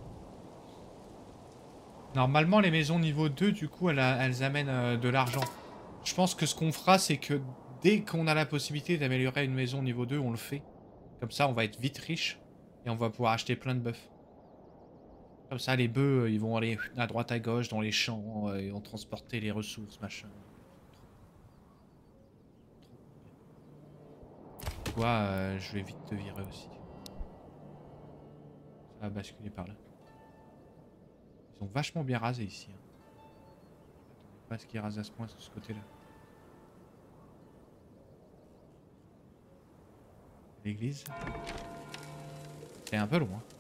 Speaker 1: Normalement, les maisons niveau 2, du coup, elles amènent de l'argent. Je pense que ce qu'on fera, c'est que dès qu'on a la possibilité d'améliorer une maison niveau 2, on le fait. Comme ça, on va être vite riche. Et on va pouvoir acheter plein de bœufs. Comme ça, les bœufs, ils vont aller à droite à gauche dans les champs. Ils vont transporter les ressources, machin. Toi, je vais vite te virer aussi. Ça va basculer par là. Ils ont vachement bien rasé ici. Hein. Pas ce qu'ils rasent à ce point sur ce côté-là. L'église. C'est un peu loin.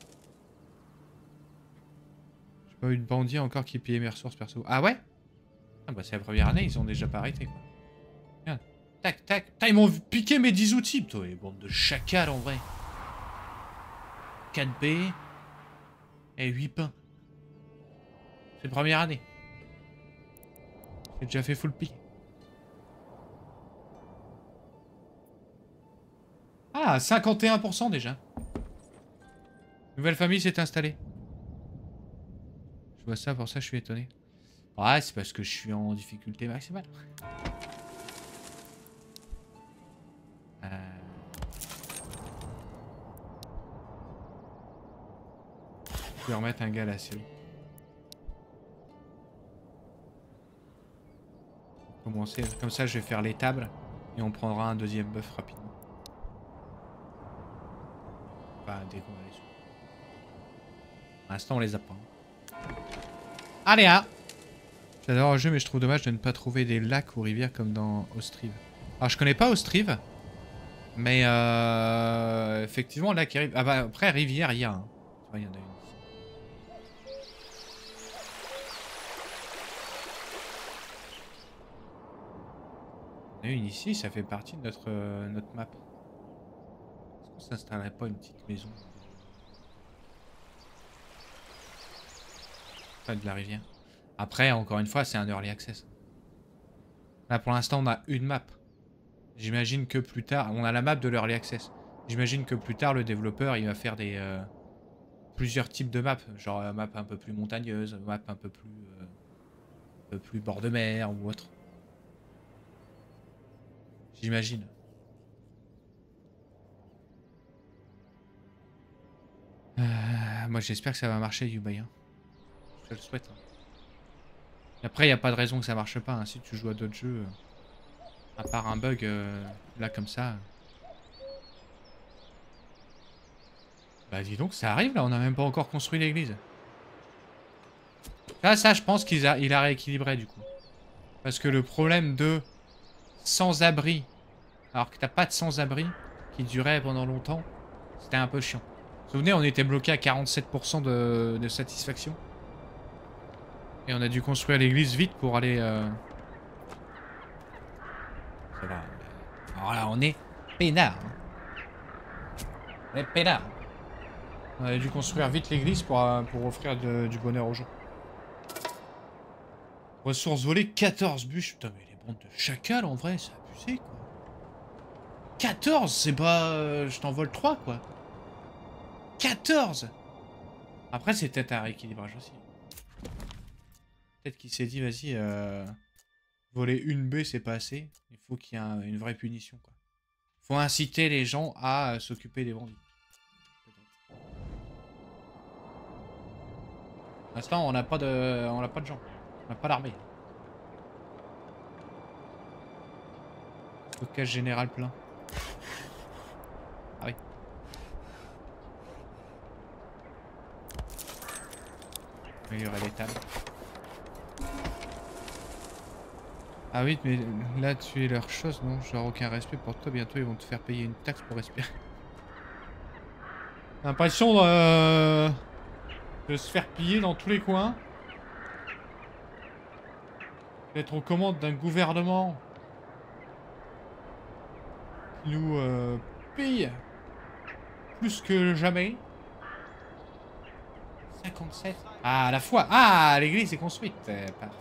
Speaker 1: J'ai pas eu de bandit encore qui pillait mes ressources perso. Ah ouais? Ah bah c'est la première année, ils ont déjà pas arrêté quoi. Regarde. Tac, tac. Putain, ils m'ont piqué mes 10 outils. Putain, les bandes de chacals en vrai. 4B. Et 8 pains. C'est la première année. J'ai déjà fait full pick. Ah, 51% déjà. Nouvelle famille s'est installée. Je vois ça, pour ça je suis étonné. Ouais, c'est parce que je suis en difficulté maximale. Je vais remettre un gars à la série. Commencer. Comme ça, je vais faire les tables. Et on prendra un deuxième bœuf rapidement. Enfin, dès qu'on a les sous. Pour l'instant, on les a pas. Allez, hein. J'adore le jeu, mais je trouve dommage de ne pas trouver des lacs ou rivières comme dans Ostriv. Alors, je connais pas Ostriv. Mais effectivement, lac et rivière. Ah bah, après, rivière, il y a. Hein. Il y en a une ici. Il y en a une ici, ça fait partie de notre map. Est-ce qu'on s'installerait pas une petite maison? Pas de la rivière. Après, encore une fois, c'est un early access. Là, pour l'instant, on a une map. J'imagine que plus tard... On a la map de l'early access. J'imagine que plus tard, le développeur, il va faire des... plusieurs types de maps. Genre, map un peu plus montagneuse, map un peu plus bord de mer ou autre. J'imagine. Moi, j'espère que ça va marcher, Yubai. Hein. Je le souhaite. Hein. Et après, il n'y a pas de raison que ça marche pas. Hein. Si tu joues à d'autres jeux, à part un bug, là, comme ça... Bah, dis donc, ça arrive, là. On n'a même pas encore construit l'église. Là, ça, je pense qu'il a rééquilibré, du coup. Parce que le problème de sans-abri, alors que t'as pas de sans-abri, qui durait pendant longtemps, c'était un peu chiant. Vous vous souvenez, on était bloqué à 47% de satisfaction. Et on a dû construire l'église vite pour aller... Ça va. Alors là, on est peinard. Hein. On est peinard. On a dû construire vite l'église pour offrir du bonheur aux gens. Ressources volées, 14 bûches. Putain, mais les bandes de chacals, en vrai, c'est abusé, quoi. 14, c'est pas... je t'en vole 3, quoi. 14. Après, c'est peut-être un rééquilibrage aussi. Peut-être qu'il s'est dit, vas-y, voler une baie, c'est pas assez. Il faut qu'il y ait une vraie punition, quoi. Faut inciter les gens à s'occuper des bandits. Pour l'instant, on n'a pas de gens. On n'a pas d'armée. Stockage général plein. Ah oui. Améliorer les tables. Ah oui, mais là, tu es leur chose, non? J'aurai aucun respect pour toi. Bientôt, ils vont te faire payer une taxe pour respirer. L'impression de se faire piller dans tous les coins. D'être aux commandes d'un gouvernement qui nous pille plus que jamais. 57. Ah, à la fois. Ah, l'église est construite. Parfait.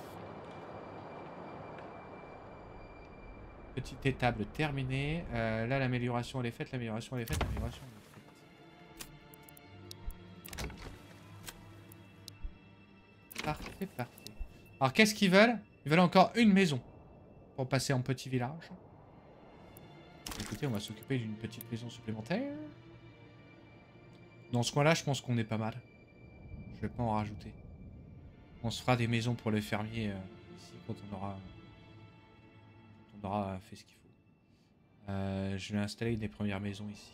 Speaker 1: Petite étable terminée. Là, l'amélioration, elle est faite. L'amélioration, elle est faite. L'amélioration, elle est faite. Parfait, parfait. Alors, qu'est-ce qu'ils veulent? Ils veulent encore une maison pour passer en petit village. Écoutez, on va s'occuper d'une petite maison supplémentaire. Dans ce coin-là, je pense qu'on est pas mal. Je vais pas en rajouter. On se fera des maisons pour les fermiers ici quand on aura fait ce qu'il faut. Je vais installer des premières maisons ici.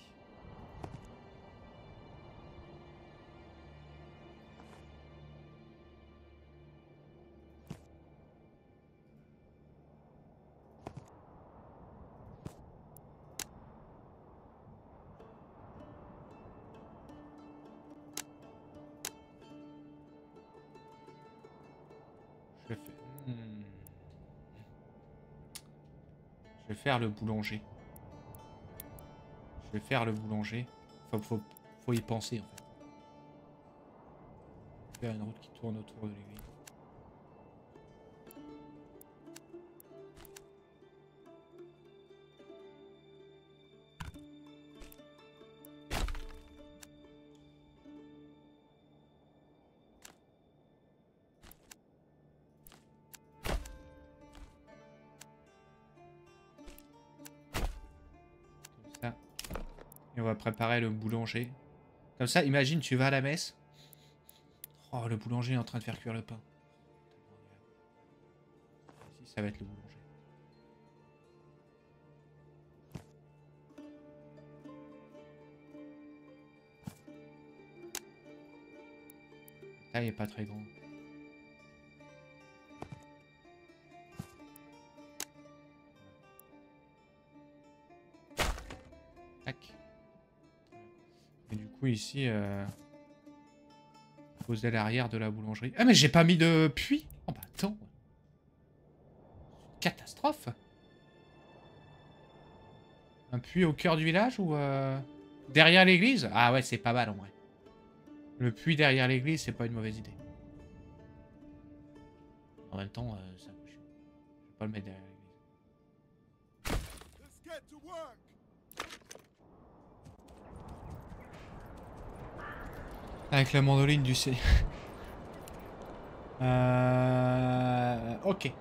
Speaker 1: Je vais faire le boulanger. Je vais faire le boulanger. Faut y penser en fait. Faire une route qui tourne autour de l'église. Et on va préparer le boulanger. Comme ça, imagine, tu vas à la messe. Oh, le boulanger est en train de faire cuire le pain. Ici, ça va être le boulanger. taille est pas très grande. Tac. Et du coup ici, poser à l'arrière de la boulangerie. Ah mais j'ai pas mis de puits. Oh bah attends. Catastrophe. Un puits au cœur du village ou derrière l'église? Ah ouais, c'est pas mal en vrai. Le puits derrière l'église, c'est pas une mauvaise idée. En même temps, c'est un peu chiant. Je vais pas le mettre derrière l'église. Avec la mandoline du C. Ok.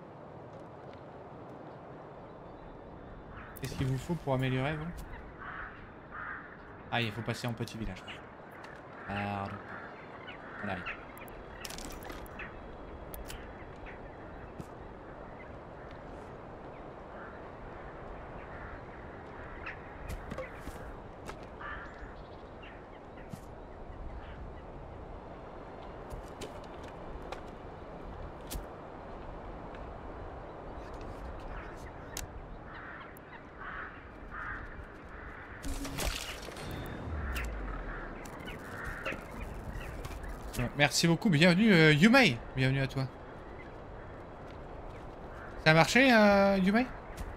Speaker 1: Qu'est-ce qu'il vous faut pour améliorer, vous? Ah, il faut passer en petit village. Pardon. On arrive. Merci beaucoup, bienvenue Yumei. Bienvenue à toi. Ça a marché Yumei?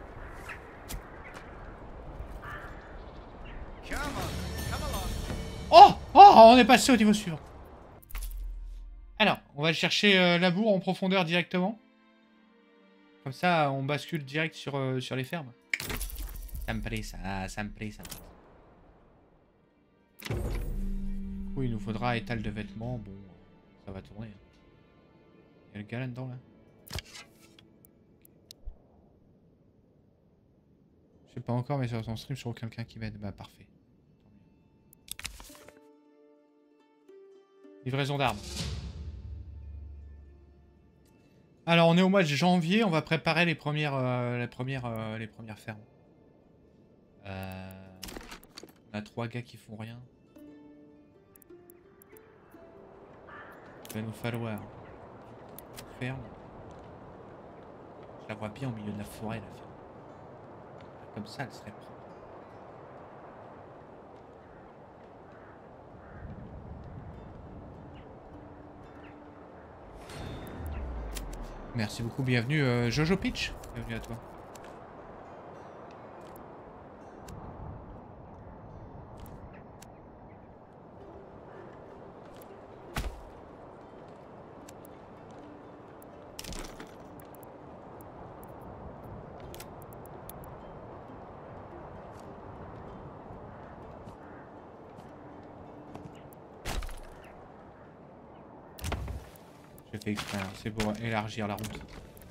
Speaker 1: Oh! Oh! On est passé au niveau suivant. Alors, on va chercher labour en profondeur directement. Comme ça, on bascule direct sur les fermes. Ça me plaît, ça me plaît, ça me plaît. Du coup, il nous faudra étal de vêtements. Bon, ça va tourner. Il y a le gars là-dedans, là. Je sais pas encore, mais sur son stream, je trouve quelqu'un qui m'aide. Bah, parfait. Livraison d'armes. Alors, on est au mois de janvier. On va préparer les premières fermes. On a 3 gars qui font rien. Il va nous falloir une ferme. Je la vois bien au milieu de la forêt, la ferme. Comme ça, elle serait propre. Merci beaucoup, bienvenue Jojo Pitch. Bienvenue à toi. J'ai fait exprès, hein. C'est pour élargir la route.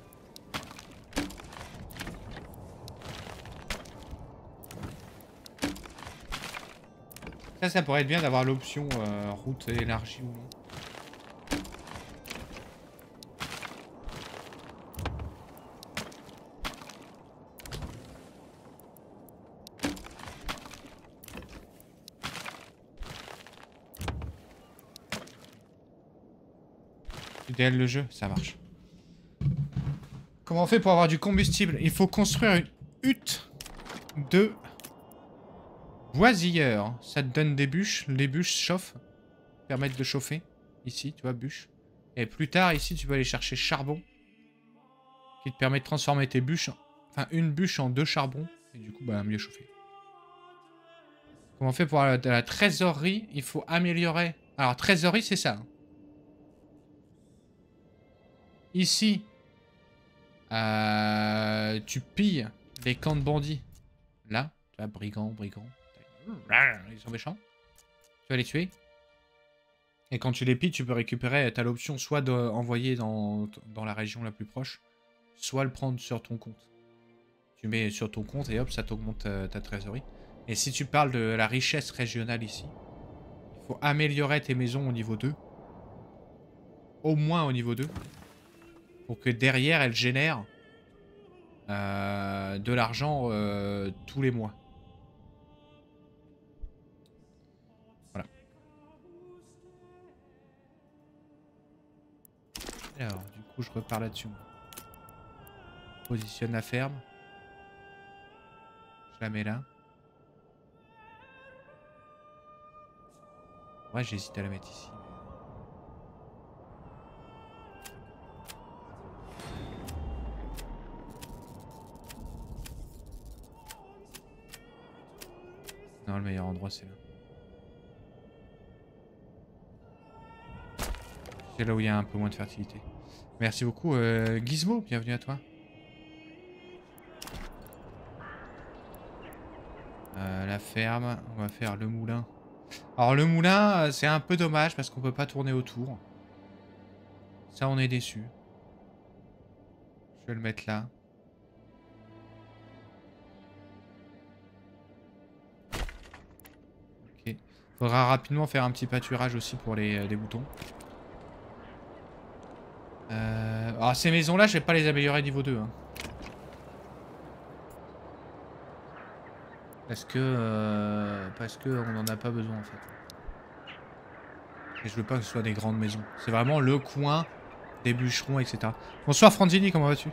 Speaker 1: Ça pourrait être bien d'avoir l'option route élargie ou non. DL le jeu, ça marche. Comment on fait pour avoir du combustible? Il faut construire une hutte de boisilleur. Ça te donne des bûches. Les bûches chauffent. Permettent de chauffer. Ici, tu vois, bûches. Et plus tard, ici, tu peux aller chercher charbon. Qui te permet de transformer tes bûches. Enfin, une bûche en 2 charbons. Et du coup, bah, mieux chauffer. Comment on fait pour la trésorerie? Il faut améliorer. Alors, trésorerie, c'est ça. Ici, tu pilles les camps de bandits. Là, tu vois, brigands. Ils sont méchants. Tu vas les tuer. Et quand tu les pilles, tu peux récupérer. Tu as l'option soit d'envoyer dans la région la plus proche, soit le prendre sur ton compte. Tu mets sur ton compte et hop, ça t'augmente ta trésorerie. Et si tu parles de la richesse régionale ici, il faut améliorer tes maisons au niveau 2. Au moins au niveau 2. Pour que derrière, elles génèrent de l'argent tous les mois. Voilà. Alors, du coup, je repars là-dessus. Positionne la ferme. Je la mets là. Ouais, j'hésite à la mettre ici. Non, le meilleur endroit, c'est là. C'est là où il y a un peu moins de fertilité. Merci beaucoup. Gizmo, bienvenue à toi. La ferme, on va faire le moulin. Alors le moulin, c'est un peu dommage parce qu'on peut pas tourner autour. Ça, on est déçu. Je vais le mettre là. Ok. Faudra rapidement faire un petit pâturage aussi pour les boutons. Alors ces maisons-là, je vais pas les améliorer niveau 2. Hein. Parce que on n'en a pas besoin en fait. Et je veux pas que ce soit des grandes maisons. C'est vraiment le coin des bûcherons, etc. Bonsoir Franzini, comment vas-tu?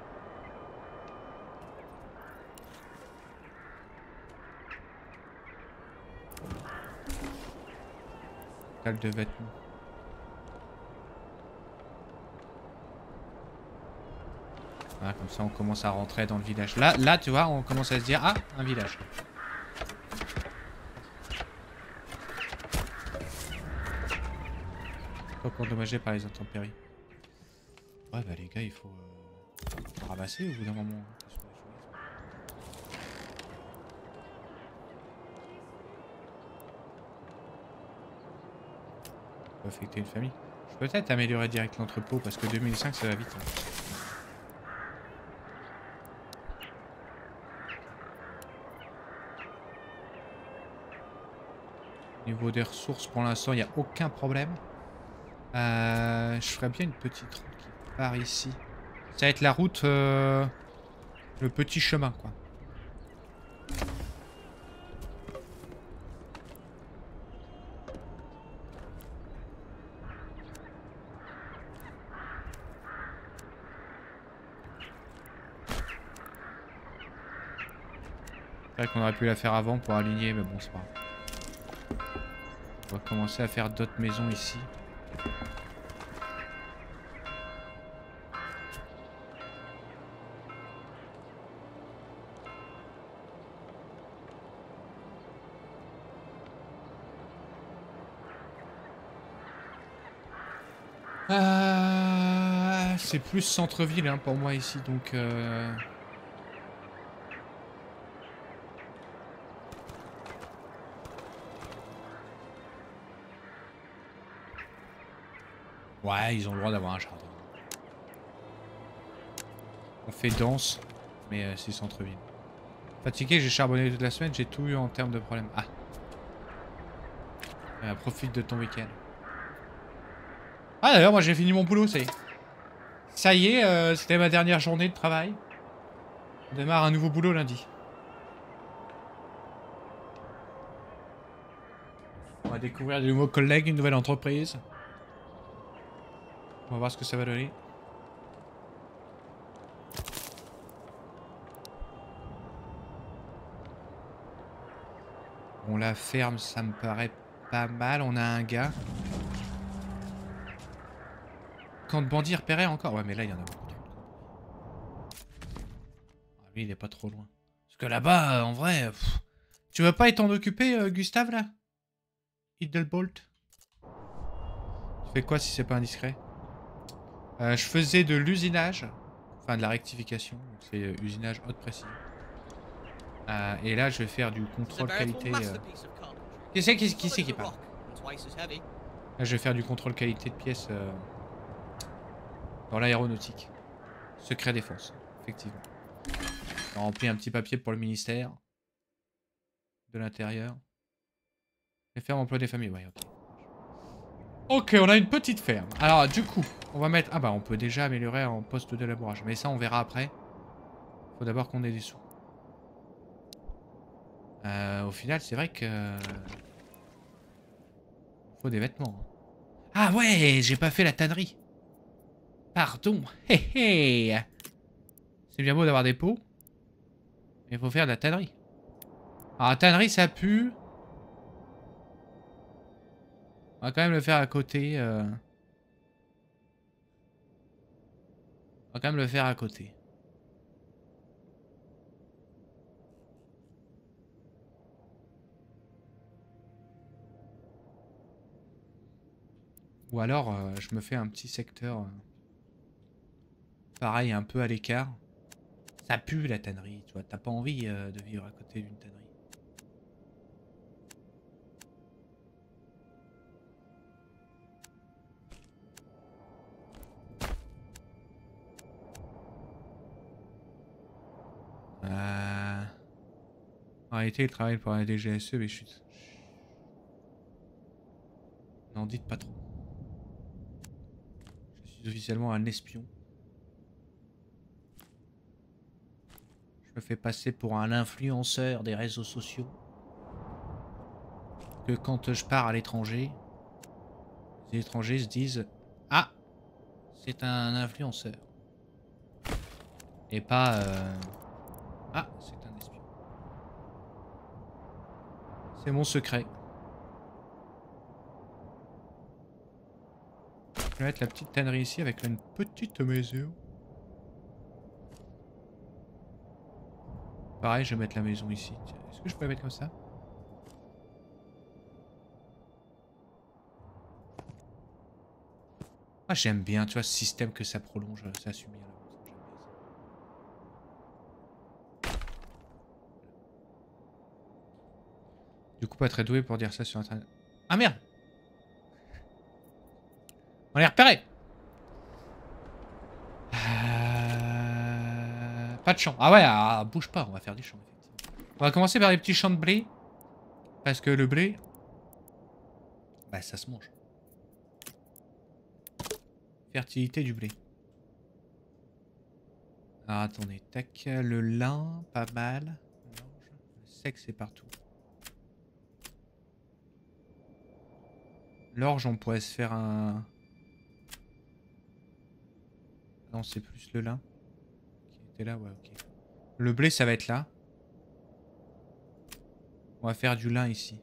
Speaker 1: Salle de vêtements. Voilà, comme ça on commence à rentrer dans le village. Là, tu vois, on commence à se dire, ah, un village. Pas endommagé par les intempéries. Ouais, bah les gars, il faut ramasser au bout d'un moment. Ça peut affecter une famille. Je peux peut-être améliorer direct l'entrepôt parce que 2005 ça va vite. Hein. Niveau des ressources, pour l'instant, il n'y a aucun problème. Je ferais bien une petite route qui part ici. Ça va être la route... le petit chemin, quoi. C'est vrai qu'on aurait pu la faire avant pour aligner, mais bon, c'est pas grave. On va commencer à faire d'autres maisons ici. C'est plus centre-ville hein, pour moi ici, donc... Ouais, ils ont le droit d'avoir un jardin. On fait danse, mais c'est centre-ville. Fatigué, j'ai charbonné toute la semaine, j'ai tout eu en termes de problèmes. Ah. Profite de ton week-end. Ah d'ailleurs, moi j'ai fini mon boulot, ça y est. Ça y est, c'était ma dernière journée de travail. On démarre un nouveau boulot lundi. On va découvrir de nouveaux collègues, une nouvelle entreprise. On va voir ce que ça va donner. Bon, la ferme, ça me paraît pas mal. On a un gars. Camp de bandits repéré encore. Ouais, mais là, il y en a beaucoup trop. Ah, lui, il est pas trop loin. Parce que là-bas, en vrai... Tu veux pas t'en occuper, Gustave, là? Hiddelbolt. Tu fais quoi si c'est pas indiscret? Je faisais de l'usinage. Enfin, de la rectification. C'est usinage haute précision. Et là, je vais faire du contrôle qualité. Qui c'est qui parle? Là, je vais faire du contrôle qualité de pièces dans l'aéronautique. Secret défense, effectivement. J'ai rempli un petit papier pour le ministère de l'Intérieur. Les fermes emploi des familles, ouais, ok. Ok, on a une petite ferme. Alors, du coup, on va mettre... Ah bah, on peut déjà améliorer en poste de labourage. Mais ça, on verra après. Faut d'abord qu'on ait des sous. Au final, c'est vrai que... Faut des vêtements. Ah ouais, j'ai pas fait la tannerie. Pardon. Hé hé. C'est bien beau d'avoir des pots. Mais il faut faire de la tannerie. Alors la tannerie ça pue. On va quand même le faire à côté. On va quand même le faire à côté. Ou alors je me fais un petit secteur. Pareil, un peu à l'écart. Ça pue la tannerie, tu vois. T'as pas envie de vivre à côté d'une tannerie. En réalité, il travaille pour la DGSE, mais chut. N'en dites pas trop. Je suis officiellement un espion. Je me fais passer pour un influenceur des réseaux sociaux. Que quand je pars à l'étranger, les étrangers se disent « Ah, c'est un influenceur. » Et pas « Ah, c'est un espion. » C'est mon secret. Je vais mettre la petite tannerie ici avec une petite maison. Pareil, je vais mettre la maison ici. Est-ce que je peux la mettre comme ça? Ah, j'aime bien, tu vois, ce système que ça prolonge, ça assume bien la route. J'aime bien ça. Du coup, pas très doué pour dire ça sur internet. Ah merde! On est repéré! Pas de champ. Ah ouais, bouge pas, on va faire des champs, effectivement. On va commencer par les petits champs de blé. Parce que le blé... Bah, ça se mange. Fertilité du blé. Alors, attendez. Tac, le lin, pas mal. Le sec, c'est partout. L'orge, on pourrait se faire un... Non, c'est plus le lin. Qui était là, ouais, ok. Le blé, ça va être là. On va faire du lin ici.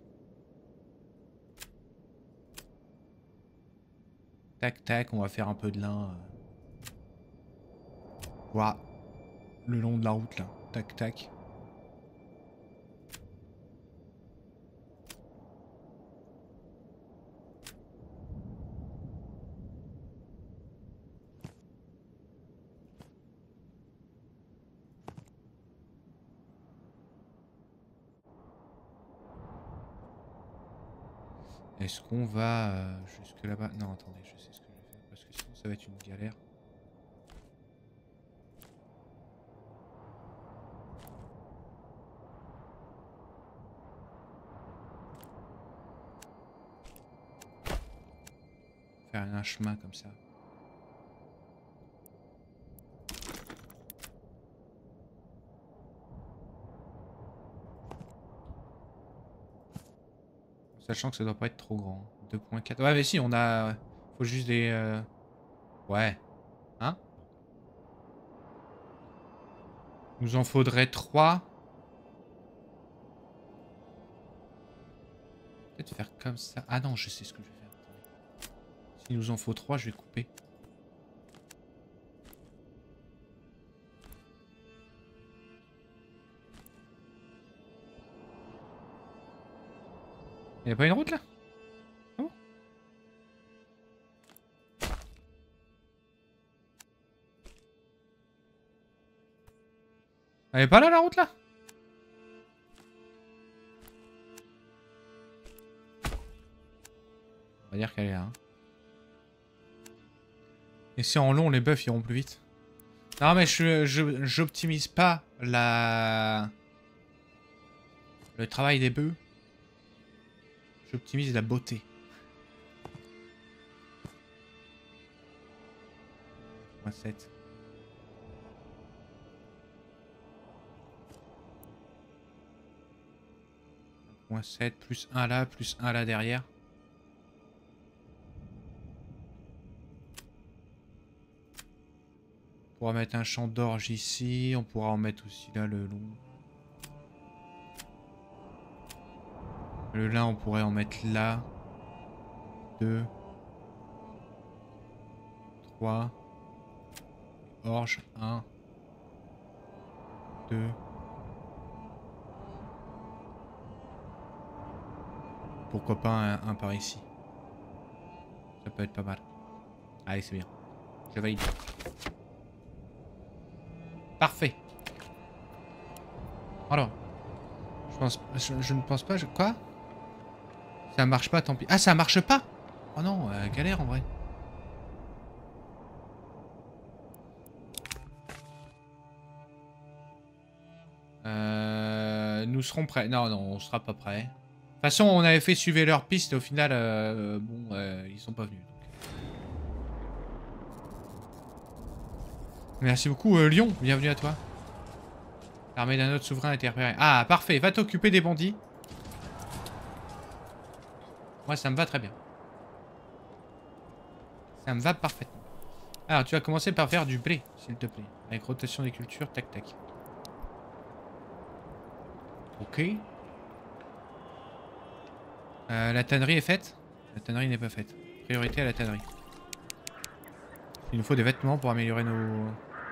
Speaker 1: Tac, tac, on va faire un peu de lin. Voilà. Le long de la route, là. Tac, tac. Est-ce qu'on va jusque là-bas? Non, attendez, je sais ce que je vais faire. Parce que sinon, ça va être une galère. Faire un chemin comme ça. Sachant que ça doit pas être trop grand. 2.4. Ouais, mais si, on a... Faut juste des... Ouais. Hein? Nous en faudrait 3. Peut-être faire comme ça. Ah non, je sais ce que je vais faire. S'il nous en faut 3, je vais couper. Y'a pas une route là? Ah bon? Elle est pas là la route là? On va dire qu'elle est là. Hein. Et si en long les buffs iront plus vite? Non mais j'optimise pas la... le travail des bœufs. J'optimise la beauté. Moins 7. Moins 7, plus 1 là, plus 1 là derrière. pourra mettre un champ d'orge ici. On pourra en mettre aussi là le long. Le lin, on pourrait en mettre là. 2. 3. Orge. 1. 2. Pourquoi pas un par ici. Ça peut être pas mal. Allez, c'est bien. Je valide. Parfait. Alors. Je ne pense pas... Quoi? Ça marche pas, tant pis. Ah, ça marche pas? Oh non, galère en vrai. Nous serons prêts. Non, non, on sera pas prêts. De toute façon, on avait fait suivre leur piste et au final, bon, ils sont pas venus. Donc. Merci beaucoup, Lyon. Bienvenue à toi. L'armée d'un autre souverain a été repérée. Ah, parfait. Va t'occuper des bandits. Moi, ça me va très bien. Ça me va parfaitement. Alors, tu vas commencer par faire du blé, s'il te plaît. Avec rotation des cultures, tac, tac. Ok. La tannerie est faite? La tannerie n'est pas faite. Priorité à la tannerie. Il nous faut des vêtements pour améliorer nos...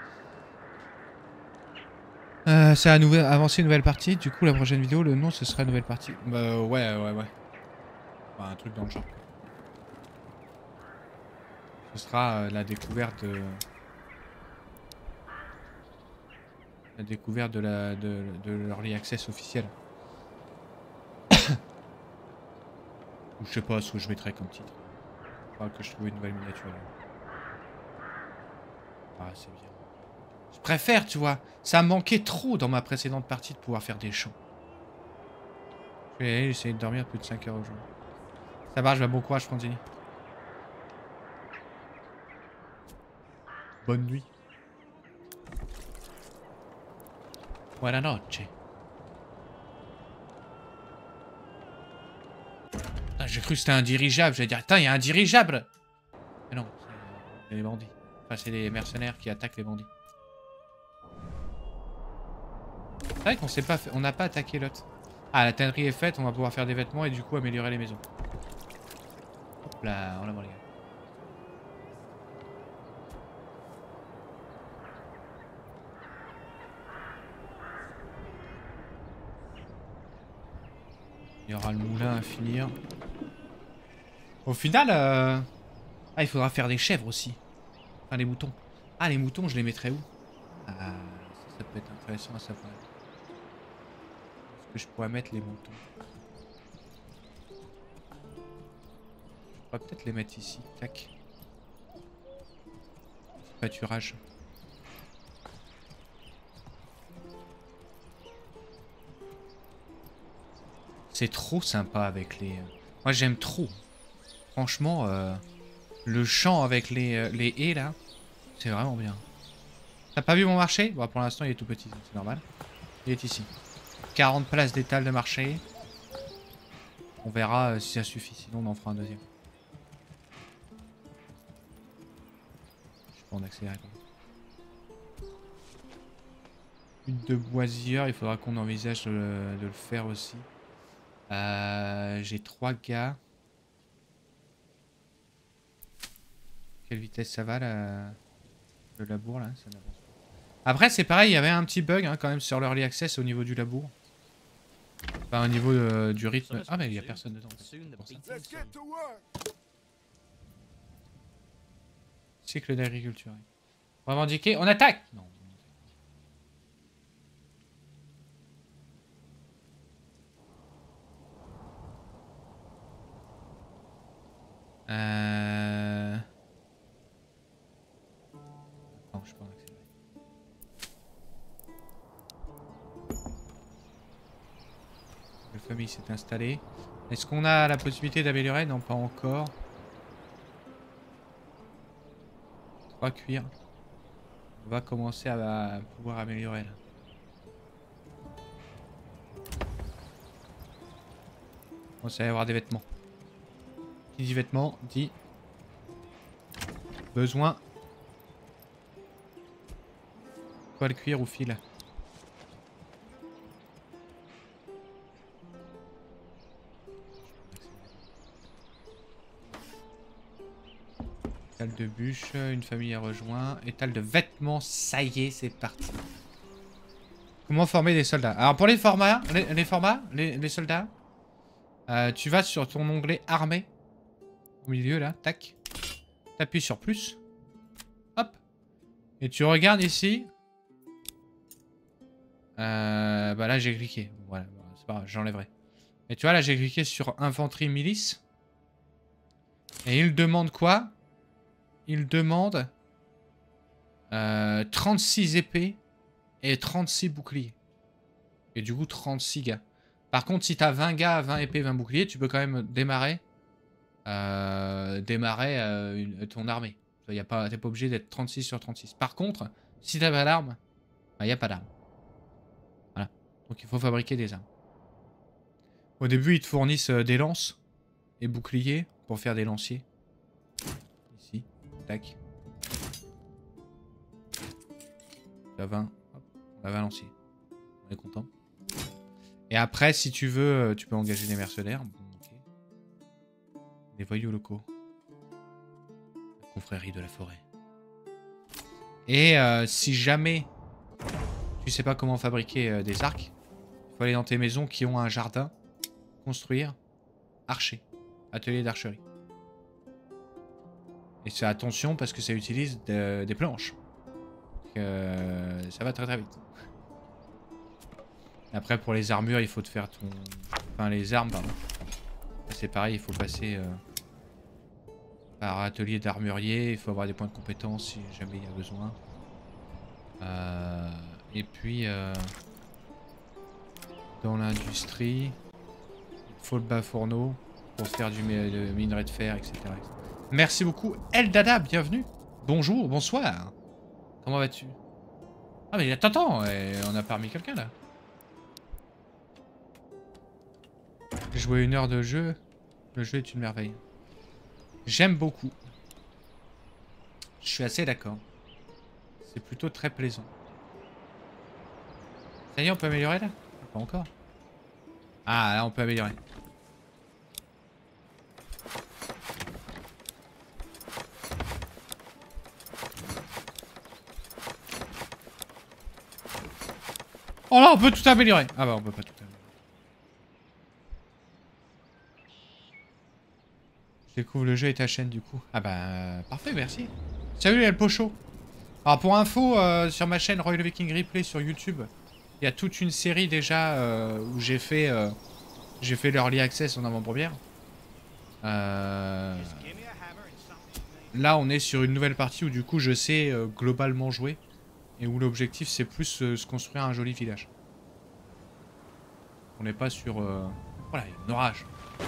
Speaker 1: ça a avancé une nouvelle partie. Du coup, la prochaine vidéo, le nom, ce sera nouvelle partie. Bah ouais. Enfin, un truc dans le genre. Ce sera la découverte de... La découverte de l'Early Access officiel. Ou je sais pas ce que je mettrai comme titre. Il faudra que je trouve une nouvelle miniature. Ah, c'est bien. Je préfère, tu vois. Ça manquait trop dans ma précédente partie de pouvoir faire des champs. Je vais aller essayer de dormir plus de 5 heures au jour. Ça marche, bon courage, Franzini. Bonne nuit. Buona noche. J'ai cru que c'était un dirigeable. J'allais dire, attends, il y a un dirigeable. Mais non, c'est les bandits. Enfin, c'est les mercenaires qui attaquent les bandits. C'est vrai qu'on s'est pas fait... On n'a pas attaqué l'autre. Ah, la tannerie est faite, on va pouvoir faire des vêtements et du coup améliorer les maisons. Hop là, en avant les gars. Il y aura le moulin à finir. Au final, ah, il faudra faire des chèvres aussi. Enfin, les moutons. Ah, les moutons, je les mettrais où? Ah, ça peut être intéressant à savoir. Est-ce que je pourrais mettre les moutons? Je pourrais peut-être les mettre ici. Tac. Pâturage. C'est trop sympa avec les... Moi, j'aime trop. Franchement, le champ avec les haies, là, c'est vraiment bien. T'as pas vu mon marché? Bon, pour l'instant, il est tout petit, c'est normal. Il est ici. 40 places d'étal de marché. On verra si ça suffit, sinon on en fera un deuxième. Je peux en accélérer. Une de boisière, il faudra qu'on envisage de le faire aussi. J'ai 3 gars. Quelle vitesse ça va là? Le labour là, ça n'avance pas. Après c'est pareil, il y avait un petit bug hein, quand même sur l'early access au niveau du labour. Enfin au niveau du rythme. Ah mais il n'y a personne dedans. Cycle d'agriculture. Revendiquer, on attaque! Non. Non, je peux en accélérer. La famille s'est installée. Est-ce qu'on a la possibilité d'améliorer? Non, pas encore. 3 cuirs. On va commencer à pouvoir améliorer là. On va y avoir des vêtements. Qui dit vêtements dit besoin Poil cuir ou fil. Étal de bûche, une famille a rejoint. Étal de vêtements, ça y est, c'est parti. Comment former des soldats? Alors pour les formats, les soldats, tu vas sur ton onglet armée. Au milieu là, tac. T'appuies sur plus. Hop. Et tu regardes ici. Bah là j'ai cliqué. Voilà, c'est pas grave, j'enlèverai. Et tu vois là j'ai cliqué sur infanterie milice. Et il demande quoi? Il demande 36 épées et 36 boucliers. Et du coup 36 gars. Par contre si t'as 20 gars, 20 épées, 20 boucliers, tu peux quand même démarrer ton armée. T'es pas obligé d'être 36 sur 36. Par contre, si t'as pas d'armes, bah y a pas d'armes. Voilà. Donc il faut fabriquer des armes. Au début ils te fournissent des lances et boucliers pour faire des lanciers. Ici. Tac. Tu as 20. Hop, on a 20 lanciers. On est content. Et après, si tu veux, tu peux engager des mercenaires. Bon, ok. Des voyous locaux. La confrérie de la forêt. Et si jamais tu sais pas comment fabriquer des arcs, il faut aller dans tes maisons qui ont un jardin. Construire. Archer. Atelier d'archerie. Et c'est attention parce que ça utilise des planches. Donc, ça va très très vite. Après pour les armures il faut te faire ton... Enfin les armes pardon. C'est pareil, il faut passer par atelier d'armurier. Il faut avoir des points de compétence si jamais il y a besoin. Et puis dans l'industrie, il faut le bas fourneau pour faire du minerai de fer, etc. Merci beaucoup Eldada, bienvenue. Bonjour, bonsoir. Comment vas-tu? Ah mais attends, on a parmi quelqu'un là. J'ai joué 1 heure de jeu. Le jeu est une merveille. J'aime beaucoup. Je suis assez d'accord. C'est plutôt très plaisant. Ça y est, on peut améliorer là? Pas encore. Ah là on peut améliorer. Oh là on peut tout améliorer. Ah bah on peut pas tout améliorer. Je découvre le jeu et ta chaîne du coup. Ah bah parfait, merci. Salut El Pocho. Alors pour info, sur ma chaîne Royal Viking Replay sur YouTube, il y a toute une série déjà où j'ai fait l'Early Access en avant-première. Là on est sur une nouvelle partie où du coup je sais globalement jouer. Et où l'objectif c'est plus se construire un joli village. On n'est pas sur... Voilà, il y a un orage.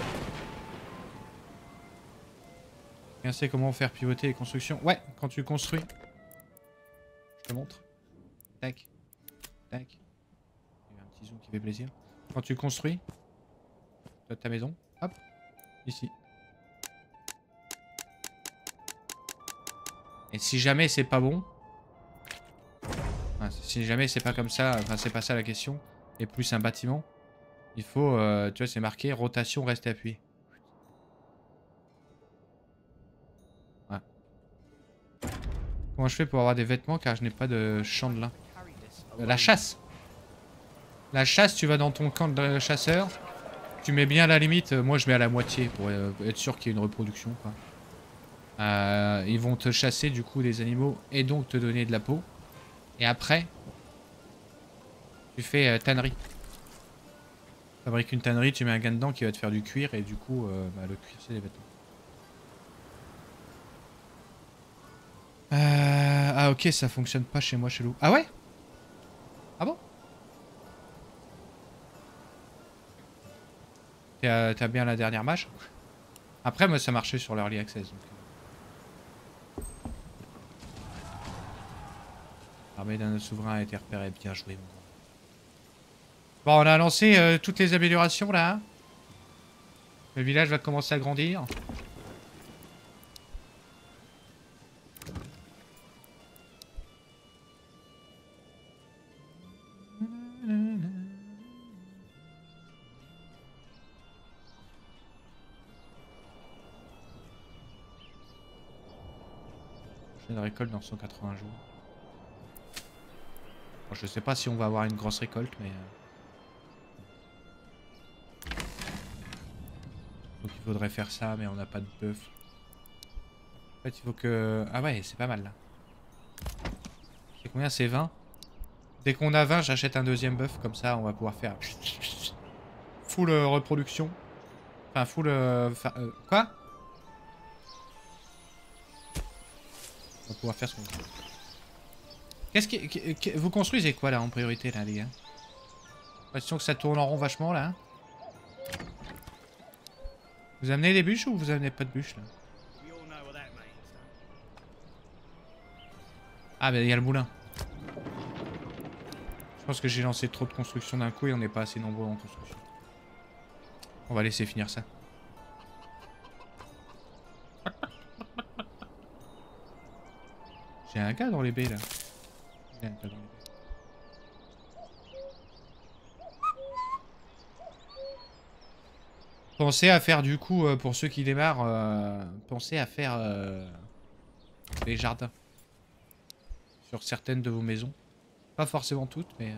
Speaker 1: Quelqu'un sait comment faire pivoter les constructions? Ouais, quand tu construis. Je te montre. Tac. Tac. Il y a un petit zoom qui fait plaisir. Quand tu construis, toi ta maison, hop, ici. Et si jamais c'est pas bon, enfin, si jamais c'est pas comme ça, enfin c'est pas ça la question, et plus un bâtiment, il faut, tu vois c'est marqué rotation reste appuyé. Ouais. Comment je fais pour avoir des vêtements car je n'ai pas de champ de lin? La chasse. La chasse, tu vas dans ton camp de chasseur. Tu mets bien à la limite. Moi, je mets à la moitié pour être sûr qu'il y ait une reproduction, quoi. Ils vont te chasser, du coup, des animaux et donc te donner de la peau. Et après, tu fais tannerie. Fabrique une tannerie, tu mets un gain dedans qui va te faire du cuir. Et du coup, bah, le cuir, c'est des vêtements. Ah, ok, ça fonctionne pas chez moi, chelou. Ah ouais? Ah bon? T'as bien la dernière mage. Après, moi, ça marchait sur l'Early Access. Donc... L'armée d'un autre souverain a été repérée. Bien joué. Bon, on a lancé toutes les améliorations, là. Le village va commencer à grandir. Une récolte dans 180 jours. Bon, je sais pas si on va avoir une grosse récolte, mais... Donc il faudrait faire ça, mais on n'a pas de bœuf. En fait, il faut que... Ah ouais, c'est pas mal, là. C'est combien? C'est 20. Dès qu'on a 20, j'achète un deuxième bœuf. Comme ça, on va pouvoir faire... Full reproduction. Enfin, full... Quoi? On va pouvoir faire ce qu'on veut. Qu'est-ce que... Vous construisez quoi, là, en priorité, là, les gars? L'impression que ça tourne en rond vachement, là. Hein. Vous amenez des bûches ou vous amenez pas de bûches, là? Ah, bah, il y a le moulin. Je pense que j'ai lancé trop de construction d'un coup et on n'est pas assez nombreux en construction. On va laisser finir ça. J'ai un gars dans les baies, là. J'ai un gars dans les baies. Pensez à faire du coup, pour ceux qui démarrent, pensez à faire les jardins. Sur certaines de vos maisons. Pas forcément toutes, mais...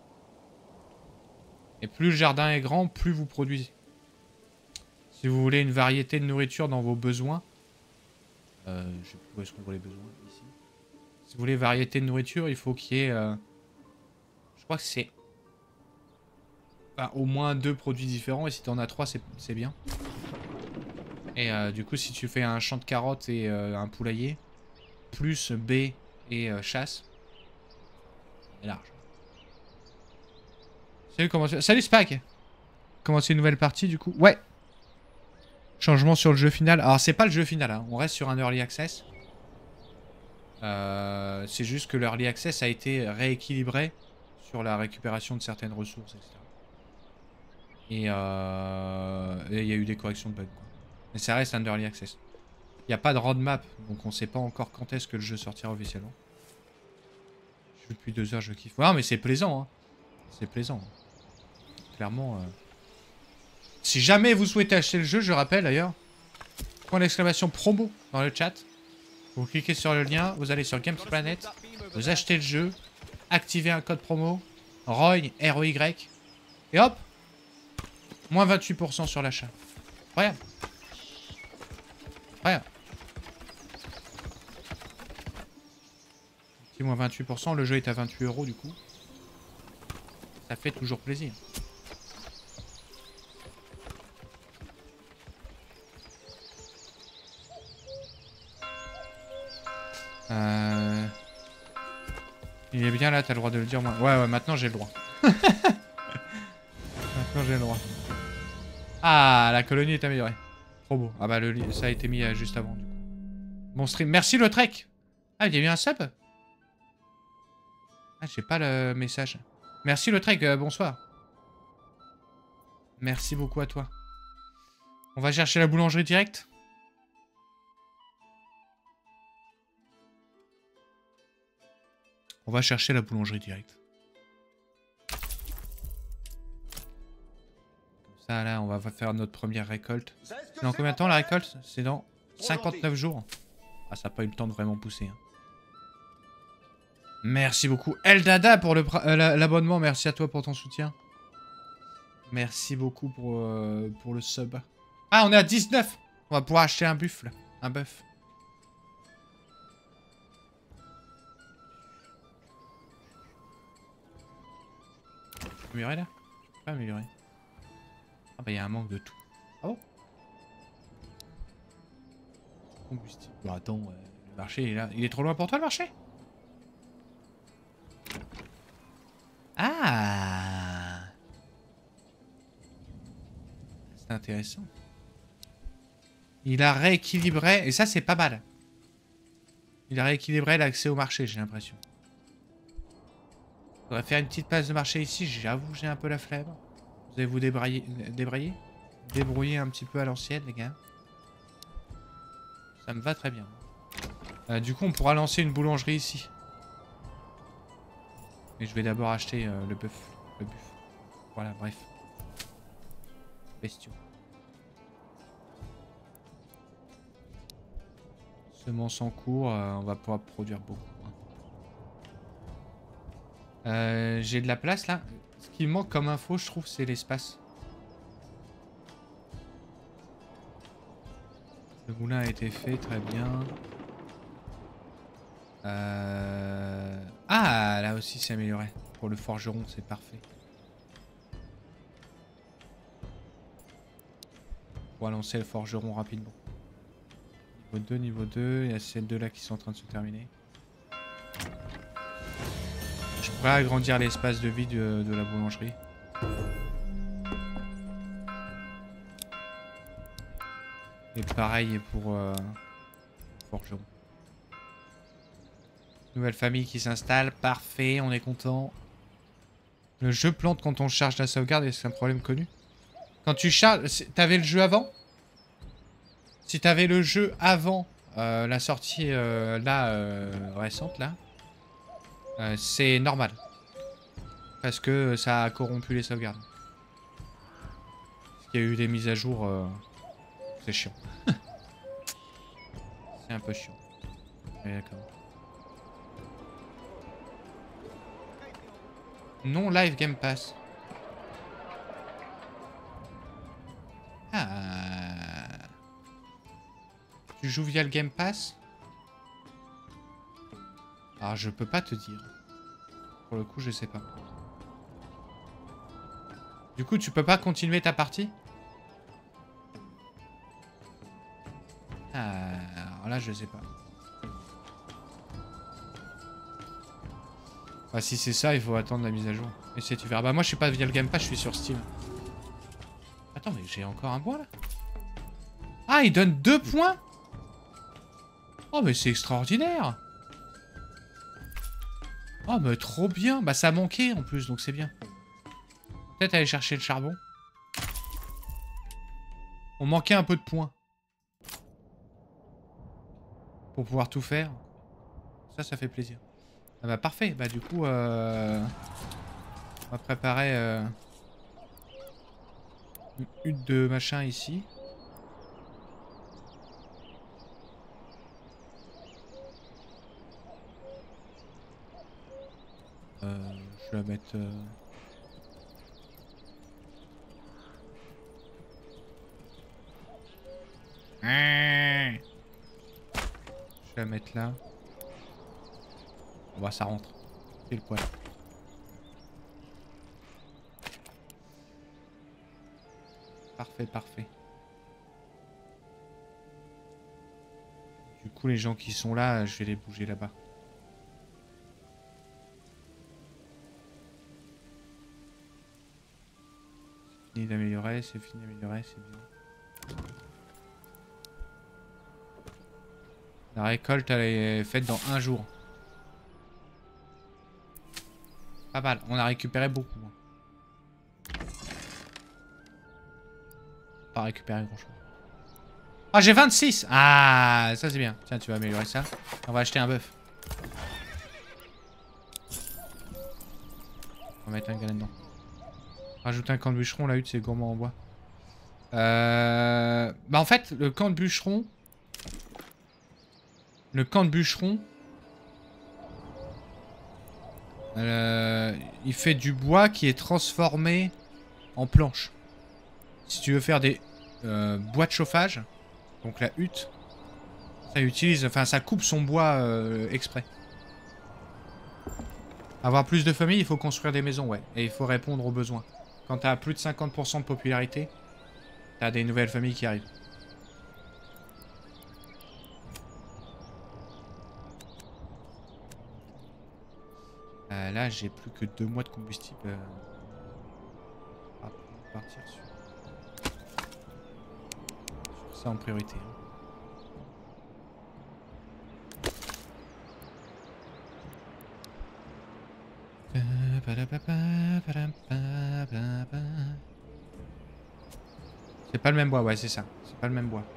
Speaker 1: Et plus le jardin est grand, plus vous produisez. Si vous voulez une variété de nourriture dans vos besoins... je sais plus où est-ce qu'on voit les besoins, ici. Si vous voulez variété de nourriture, il faut qu'il y ait... je crois que c'est... Enfin, au moins 2 produits différents, et si t'en as 3, c'est bien. Et du coup, si tu fais un champ de carottes et un poulailler, plus baies et chasse, c'est large. Salut, comment tu vas? Salut Spack! Commencer une nouvelle partie du coup? Ouais! Changement sur le jeu final. Alors, c'est pas le jeu final, hein. On reste sur un early access. C'est juste que l'early access a été rééquilibré sur la récupération de certaines ressources, etc. Et il y a eu des corrections de bugs, quoi. Mais ça reste un early access. Il n'y a pas de roadmap, donc on sait pas encore quand est-ce que le jeu sortira officiellement. Je joue depuis 2 heures, je kiffe. Ouais, mais c'est plaisant, hein. C'est plaisant. Clairement. Si jamais vous souhaitez acheter le jeu, je rappelle d'ailleurs, point d'exclamation promo dans le chat. Vous cliquez sur le lien, vous allez sur Games Planet, vous achetez le jeu, activez un code promo, ROY, R-O-Y, et hop, moins 28% sur l'achat. Incroyable. Incroyable. Petit moins 28%, le jeu est à 28 € du coup. Ça fait toujours plaisir. Il est bien là, t'as le droit de le dire. Moi. Ouais, maintenant j'ai le droit. Maintenant j'ai le droit. Ah, la colonie est améliorée. Trop beau. Ah bah ça a été mis juste avant du coup. Bon stream. Merci le trek. Ah, il y a eu un sub. Ah, j'ai pas le message. Merci le trek, bonsoir. Merci beaucoup à toi. On va chercher la boulangerie directe. On va chercher la boulangerie directe. Comme ça, là, on va faire notre première récolte. C'est dans combien de temps la récolte? C'est dans 59 jours. Ah, ça n'a pas eu le temps de vraiment pousser. Hein. Merci beaucoup. Eldada pour l'abonnement. Merci à toi pour ton soutien. Merci beaucoup pour le sub. Ah, on est à 19. On va pouvoir acheter un buffle. Un bœuf. Améliorer là? Je peux pas améliorer. Ah bah il y a un manque de tout. Ah bon? Combustible. Bon attends, le marché il est là. Il est trop loin pour toi le marché? Ah! C'est intéressant. Il a rééquilibré, et ça c'est pas mal. Il a rééquilibré l'accès au marché, j'ai l'impression. On va faire une petite passe de marché ici, j'avoue j'ai un peu la flemme. Vous allez vous débrouiller un petit peu à l'ancienne les gars. Ça me va très bien. Du coup on pourra lancer une boulangerie ici. Mais je vais d'abord acheter le bœuf. Voilà, bref. Question. Semences en cours, on va pouvoir produire beaucoup. J'ai de la place là. Ce qui me manque comme info, je trouve, c'est l'espace. Le moulin a été fait, très bien. Ah, là aussi c'est amélioré. Pour le forgeron, c'est parfait. Pour lancer le forgeron rapidement. Niveau 2, il y a ces deux là qui sont en train de se terminer. Je pourrais agrandir l'espace de vie de la boulangerie. Et pareil pour forgeron. Nouvelle famille qui s'installe, parfait, on est content. Le jeu plante quand on charge la sauvegarde et c'est un problème connu. Quand tu charges... T'avais le jeu avant? Si t'avais le jeu avant la sortie récente là, c'est normal. Parce que ça a corrompu les sauvegardes. Parce qu'il y a eu des mises à jour, c'est chiant. C'est un peu chiant. Ouais, d'accord. Non live Game Pass. Ah. Tu joues via le Game Pass? Alors je peux pas te dire. Pour le coup je sais pas. Du coup tu peux pas continuer ta partie? Ah, alors là je sais pas. Bah si c'est ça, il faut attendre la mise à jour. Et si tu verras. Bah moi je suis pas via le Game Pass, je suis sur Steam. Attends mais j'ai encore un point là. Ah il donne 2 points. Oh mais c'est extraordinaire. Oh mais trop bien. Bah ça manquait en plus donc c'est bien. Peut-être aller chercher le charbon. On manquait un peu de points. Pour pouvoir tout faire. Ça fait plaisir. Ah bah parfait, bah du coup on va préparer une hutte de machin ici. Je vais la mettre... Je vais la mettre là. Bah ça rentre. C'est le poil. Parfait, parfait. Du coup les gens qui sont là, je vais les bouger là-bas. C'est fini d'améliorer, c'est fini d'améliorer, c'est bien. La récolte elle est faite dans 1 jour. Pas mal, on a récupéré beaucoup. Pas récupéré grand chose. Ah j'ai 26. Ah ça c'est bien. Tiens tu vas améliorer ça. On va acheter un bœuf. On va mettre un galet dedans. Rajouter un camp de bûcheron, la hutte c'est gourmand en bois. Bah en fait le camp de bûcheron. Le camp de bûcheron. Il fait du bois qui est transformé en planche. Si tu veux faire des bois de chauffage, donc la hutte, ça utilise, enfin ça coupe son bois exprès. Avoir plus de familles, il faut construire des maisons, ouais. Et il faut répondre aux besoins. Quand t'as plus de 50% de popularité, t'as des nouvelles familles qui arrivent. Là, j'ai plus que 2 mois de combustible. On va partir sur ça en priorité. C'est pas le même bois, ouais, c'est ça. C'est pas le même bois.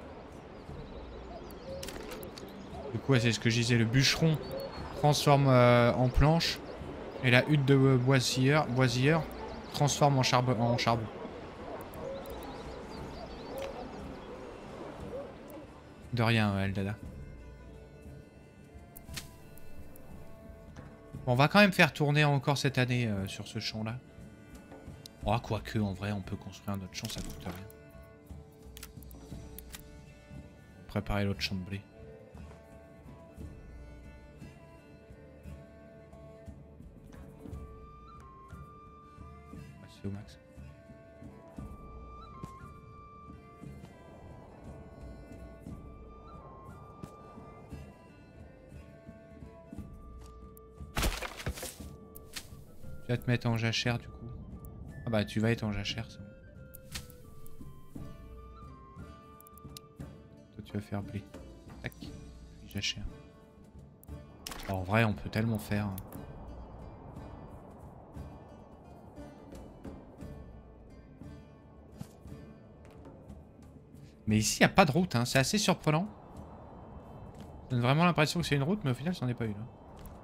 Speaker 1: Du coup, ouais, c'est ce que je disais. Le bûcheron transforme en planche. Et la hutte de boisilleur transforme en charbon. De rien, Eldada. Bon, on va quand même faire tourner encore cette année sur ce champ-là. Oh, quoique, en vrai, on peut construire un autre champ, ça coûte rien. Préparer l'autre champ de blé. C'est au max. Tu vas te mettre en jachère du coup. Ah bah tu vas être en jachère, c'est bon. Toi tu vas faire blé. Tac. Puis jachère. Alors, en vrai on peut tellement faire. Hein. Mais ici il n'y a pas de route, hein. C'est assez surprenant. Ça donne vraiment l'impression que c'est une route, mais au final c'en est pas une. Hein.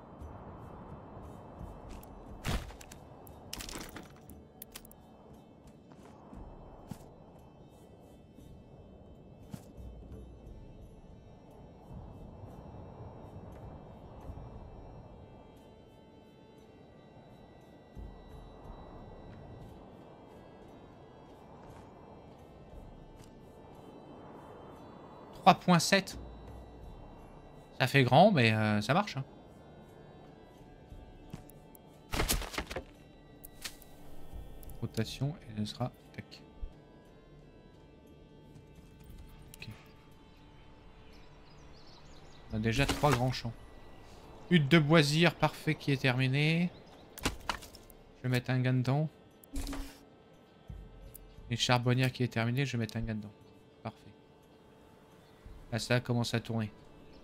Speaker 1: « 3.7 ». Ça fait grand, mais ça marche. Hein. Rotation, et ce sera... Tac. Ok. On a déjà 3 grands champs. Hutte de Boisir, parfait, qui est terminé. Je vais mettre un gain dedans. Et charbonnière qui est terminé, je vais mettre un gain dedans. Parfait. Là, ça commence à tourner.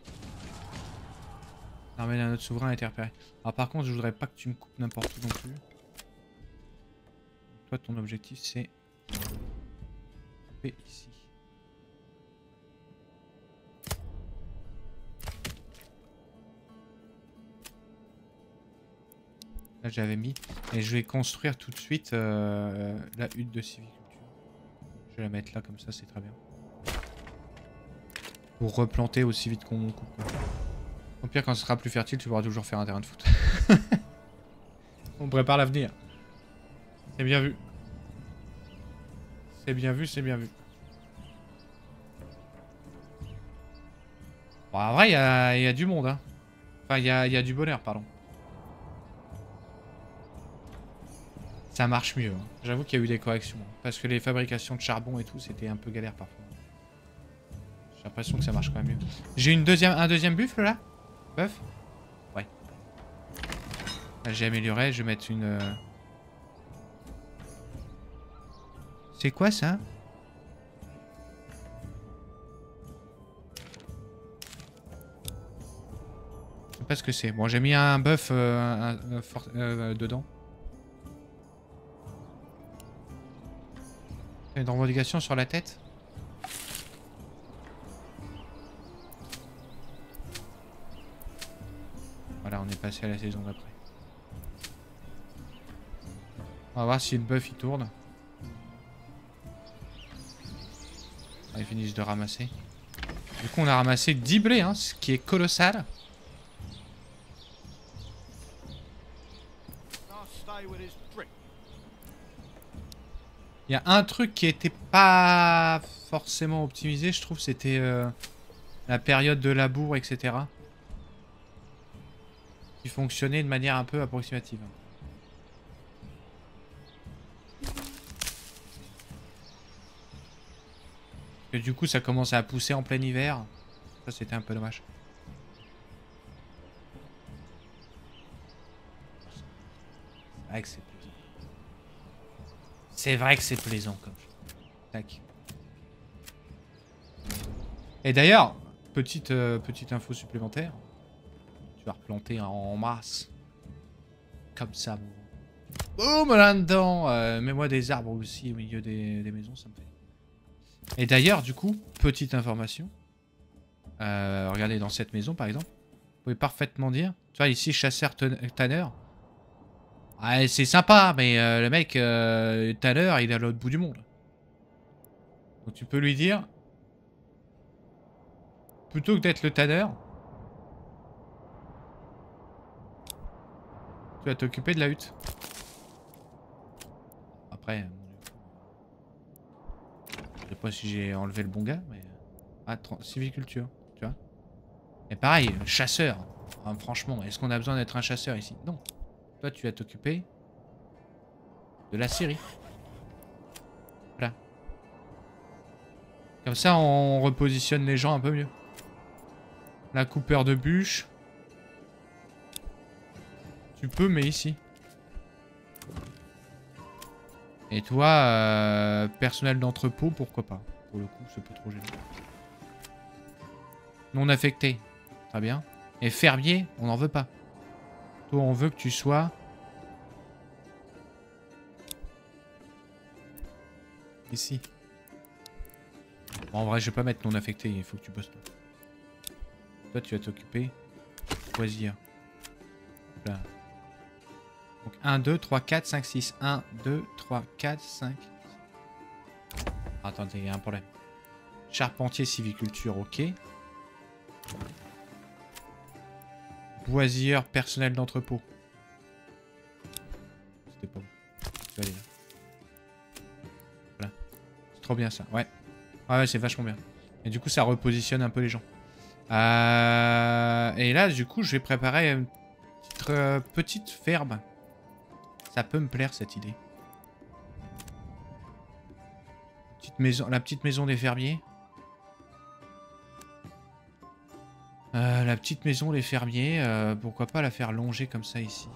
Speaker 1: L'armée d'un autre souverain a été repérée. Alors par contre, je voudrais pas que tu me coupes n'importe où non plus. Toi, ton objectif, c'est... couper ici. Là, j'avais mis. Et je vais construire tout de suite la hutte de civiculture. Je vais la mettre là, comme ça, c'est très bien. Pour replanter aussi vite qu'on coupe. Au pire, quand ce sera plus fertile, tu pourras toujours faire un terrain de foot. On prépare l'avenir. C'est bien vu. C'est bien vu, c'est bien vu. Bon, en vrai, il y a du monde. Hein. Enfin, il y a du bonheur, pardon. Ça marche mieux. Hein. J'avoue qu'il y a eu des corrections. Parce que les fabrications de charbon et tout, c'était un peu galère parfois. J'ai l'impression que ça marche quand même mieux. J'ai un deuxième buffle là? Bœuf? Ouais. Là, j'ai amélioré. Je vais mettre une... C'est quoi ça? Je sais pas ce que c'est. Bon, j'ai mis un bœuf dedans. Une revendication sur la tête? Voilà, on est passé à la saison d'après. On va voir si le bœuf il tourne. Ah, ils finissent de ramasser. Du coup, on a ramassé 10 blés, hein, ce qui est colossal. Il y a un truc qui était pas forcément optimisé, je trouve, c'était la période de labour, etc. Qui fonctionnait de manière un peu approximative. Et du coup, ça commençait à pousser en plein hiver. Ça, c'était un peu dommage. C'est vrai que c'est plaisant. C'est vrai que c'est plaisant, comme je... Tac. Et d'ailleurs, petite info supplémentaire. Tu vas replanter en masse. Comme ça, mon... Boum, là-dedans. Mets-moi des arbres aussi au milieu des maisons, ça me fait... Et d'ailleurs, du coup, petite information. Regardez, dans cette maison, par exemple, vous pouvez parfaitement dire... Tu vois, ici, chasseur Tanner. Ah, c'est sympa, mais le mec, Tanner, il est à l'autre bout du monde. Donc tu peux lui dire... Plutôt que d'être le Tanner... Tu vas t'occuper de la hutte. Après, bon, je sais pas si j'ai enlevé le bon gars, mais... Ah, civiculture, tu vois. Et pareil, chasseur. Ah, franchement, est-ce qu'on a besoin d'être un chasseur ici? Non. Toi, tu vas t'occuper de la scierie. Voilà. Comme ça, on repositionne les gens un peu mieux. La coupeur de bûches. Tu peux, mais ici. Et toi, personnel d'entrepôt, pourquoi pas. Pour le coup, c'est pas trop gênant. Non affecté. Très bien. Et fermier, on n'en veut pas. Toi, on veut que tu sois... ici. Bon, en vrai, je vais pas mettre non affecté. Il faut que tu bosses toi. Toi, tu vas t'occuper. Choisir. Là. Donc 1, 2, 3, 4, 5, 6. 1, 2, 3, 4, 5. Attendez, il y a un problème. Charpentier, civiculture, ok. Boisieur, personnel d'entrepôt. C'était pas bon. Je vais aller là. Voilà. C'est trop bien ça, ouais. Ouais, c'est vachement bien. Et du coup, ça repositionne un peu les gens. Et là, du coup, je vais préparer une petite ferme. Ça peut me plaire, cette idée. Petite maison, la petite maison des fermiers. La petite maison des fermiers, pourquoi pas la faire longer comme ça ici.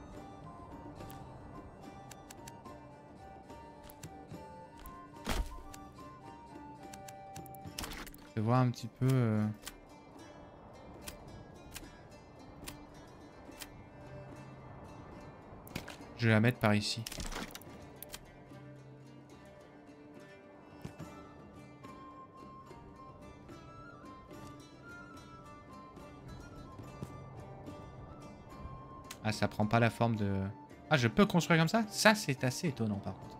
Speaker 1: Je vais voir un petit peu... Je vais la mettre par ici. Ah, ça prend pas la forme de... Ah, je peux construire comme ça? Ça, c'est assez étonnant, par contre.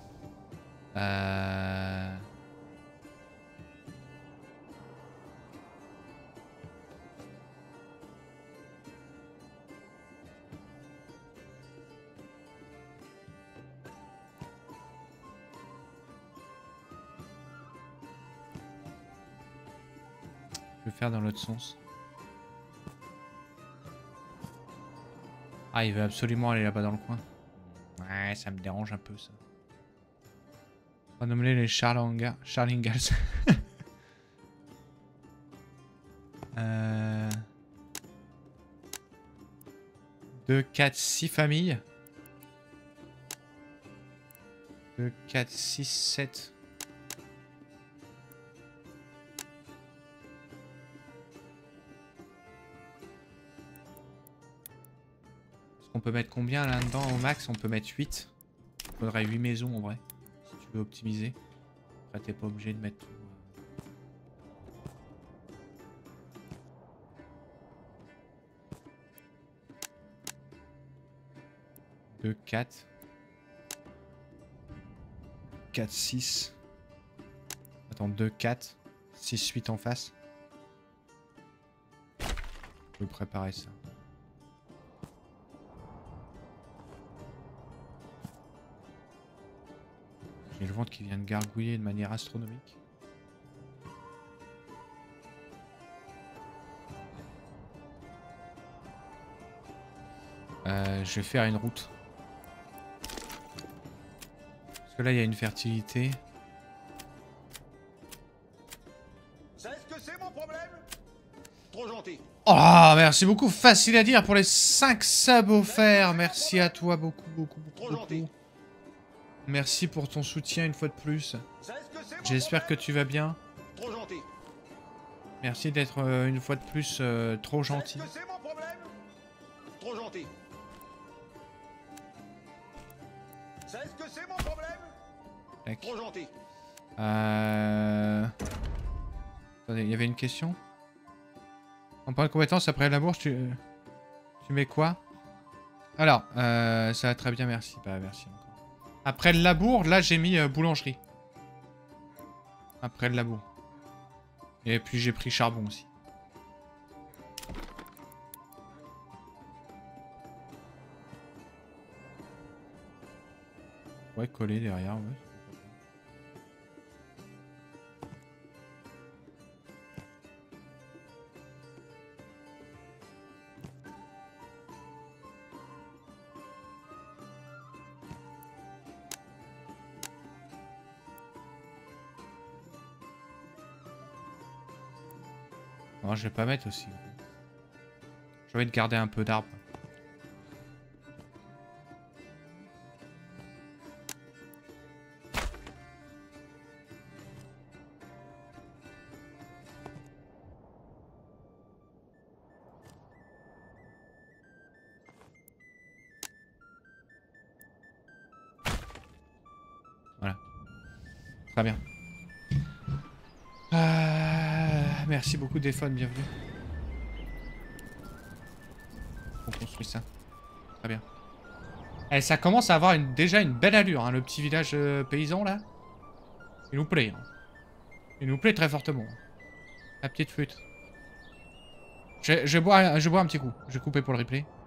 Speaker 1: Je vais faire dans l'autre sens. Ah, il veut absolument aller là-bas dans le coin. Ouais, ça me dérange un peu, ça. On va nommer les Charlingals. 2, 4, 6 familles. 2, 4, 6, 7. On peut mettre combien là-dedans au max? On peut mettre 8. Il faudrait 8 maisons en vrai. Si tu veux optimiser. Après t'es pas obligé de mettre tout. 2, 4. 4, 6. Attends, 2, 4. 6, 8 en face. Je peux préparer ça. J'ai le ventre qui vient de gargouiller de manière astronomique. Je vais faire une route. Parce que là, il y a une fertilité.
Speaker 4: Est-ce que c'est mon problème? Trop gentil.
Speaker 1: Oh, merci beaucoup. Facile à dire pour les 5 subs offerts. Merci à toi beaucoup, beaucoup, beaucoup.
Speaker 4: Trop gentil.
Speaker 1: Merci pour ton soutien une fois de plus. J'espère que tu vas bien.
Speaker 4: Trop gentil.
Speaker 1: Merci d'être une fois de plus trop gentil.
Speaker 4: Est-ce que c'est mon problème? Trop gentil. Est-ce que c'est mon problème?
Speaker 1: Tac.
Speaker 4: Trop gentil.
Speaker 1: Attendez, il y avait une question. En point de compétence après la bourse, tu mets quoi? Alors, ça va très bien, merci. Bah, merci encore. Après le labour, là j'ai mis boulangerie. Après le labour. Et puis j'ai pris charbon aussi. Ouais, coller derrière, ouais. Non, je vais pas mettre aussi. Je vais te garder un peu d'arbres. Voilà. Très bien. Merci beaucoup Déphone, bienvenue. On construit ça. Très bien. Eh, ça commence à avoir déjà une belle allure, hein, le petit village paysan là. Il nous plaît. Hein. Il nous plaît très fortement. La petite flûte. Je bois un petit coup. Je vais couper pour le replay.